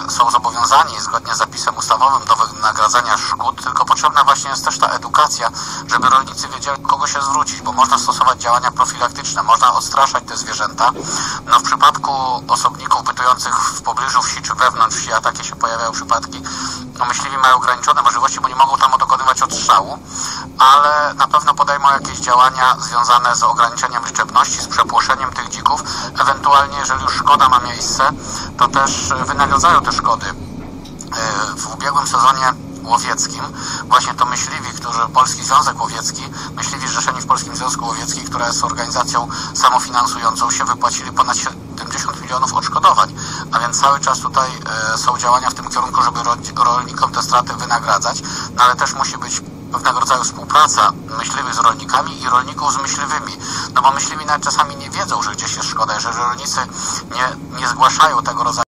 są zobowiązani zgodnie z zapisem ustawowym do wynagradzania szkód, tylko potrzebna właśnie jest też ta edukacja, żeby rolnicy wiedzieli, kogo się zwrócić, bo można stosować działania profilaktyczne, można odstraszać te zwierzęta. No w przypadku osobników bytujących w pobliżu wsi czy wewnątrz wsi, a takie się pojawiają przypadki, no myśliwi mają ograniczone możliwości, bo nie mogą tam dokonywać odstrzału, ale na pewno podejmą jakieś działania związane z ograniczeniem liczebności, z przepłoszeniem tych dzików, ewentualnie jeżeli już szkoda ma miejsce, to też wynagradzają te szkody. W ubiegłym sezonie łowieckim właśnie to myśliwi, którzy Polski Związek Łowiecki, myśliwi zrzeszeni w Polskim Związku Łowieckim, która jest organizacją samofinansującą się, wypłacili ponad siedemdziesiąt milionów odszkodowań, a więc cały czas tutaj e, są działania w tym kierunku, żeby rolnikom te straty wynagradzać, no ale też musi być pewnego rodzaju współpraca myśliwych z rolnikami i rolników z myśliwymi, no bo myśliwi nawet czasami nie wiedzą, że gdzieś jest szkoda, jeżeli rolnicy nie, nie zgłaszają tego rodzaju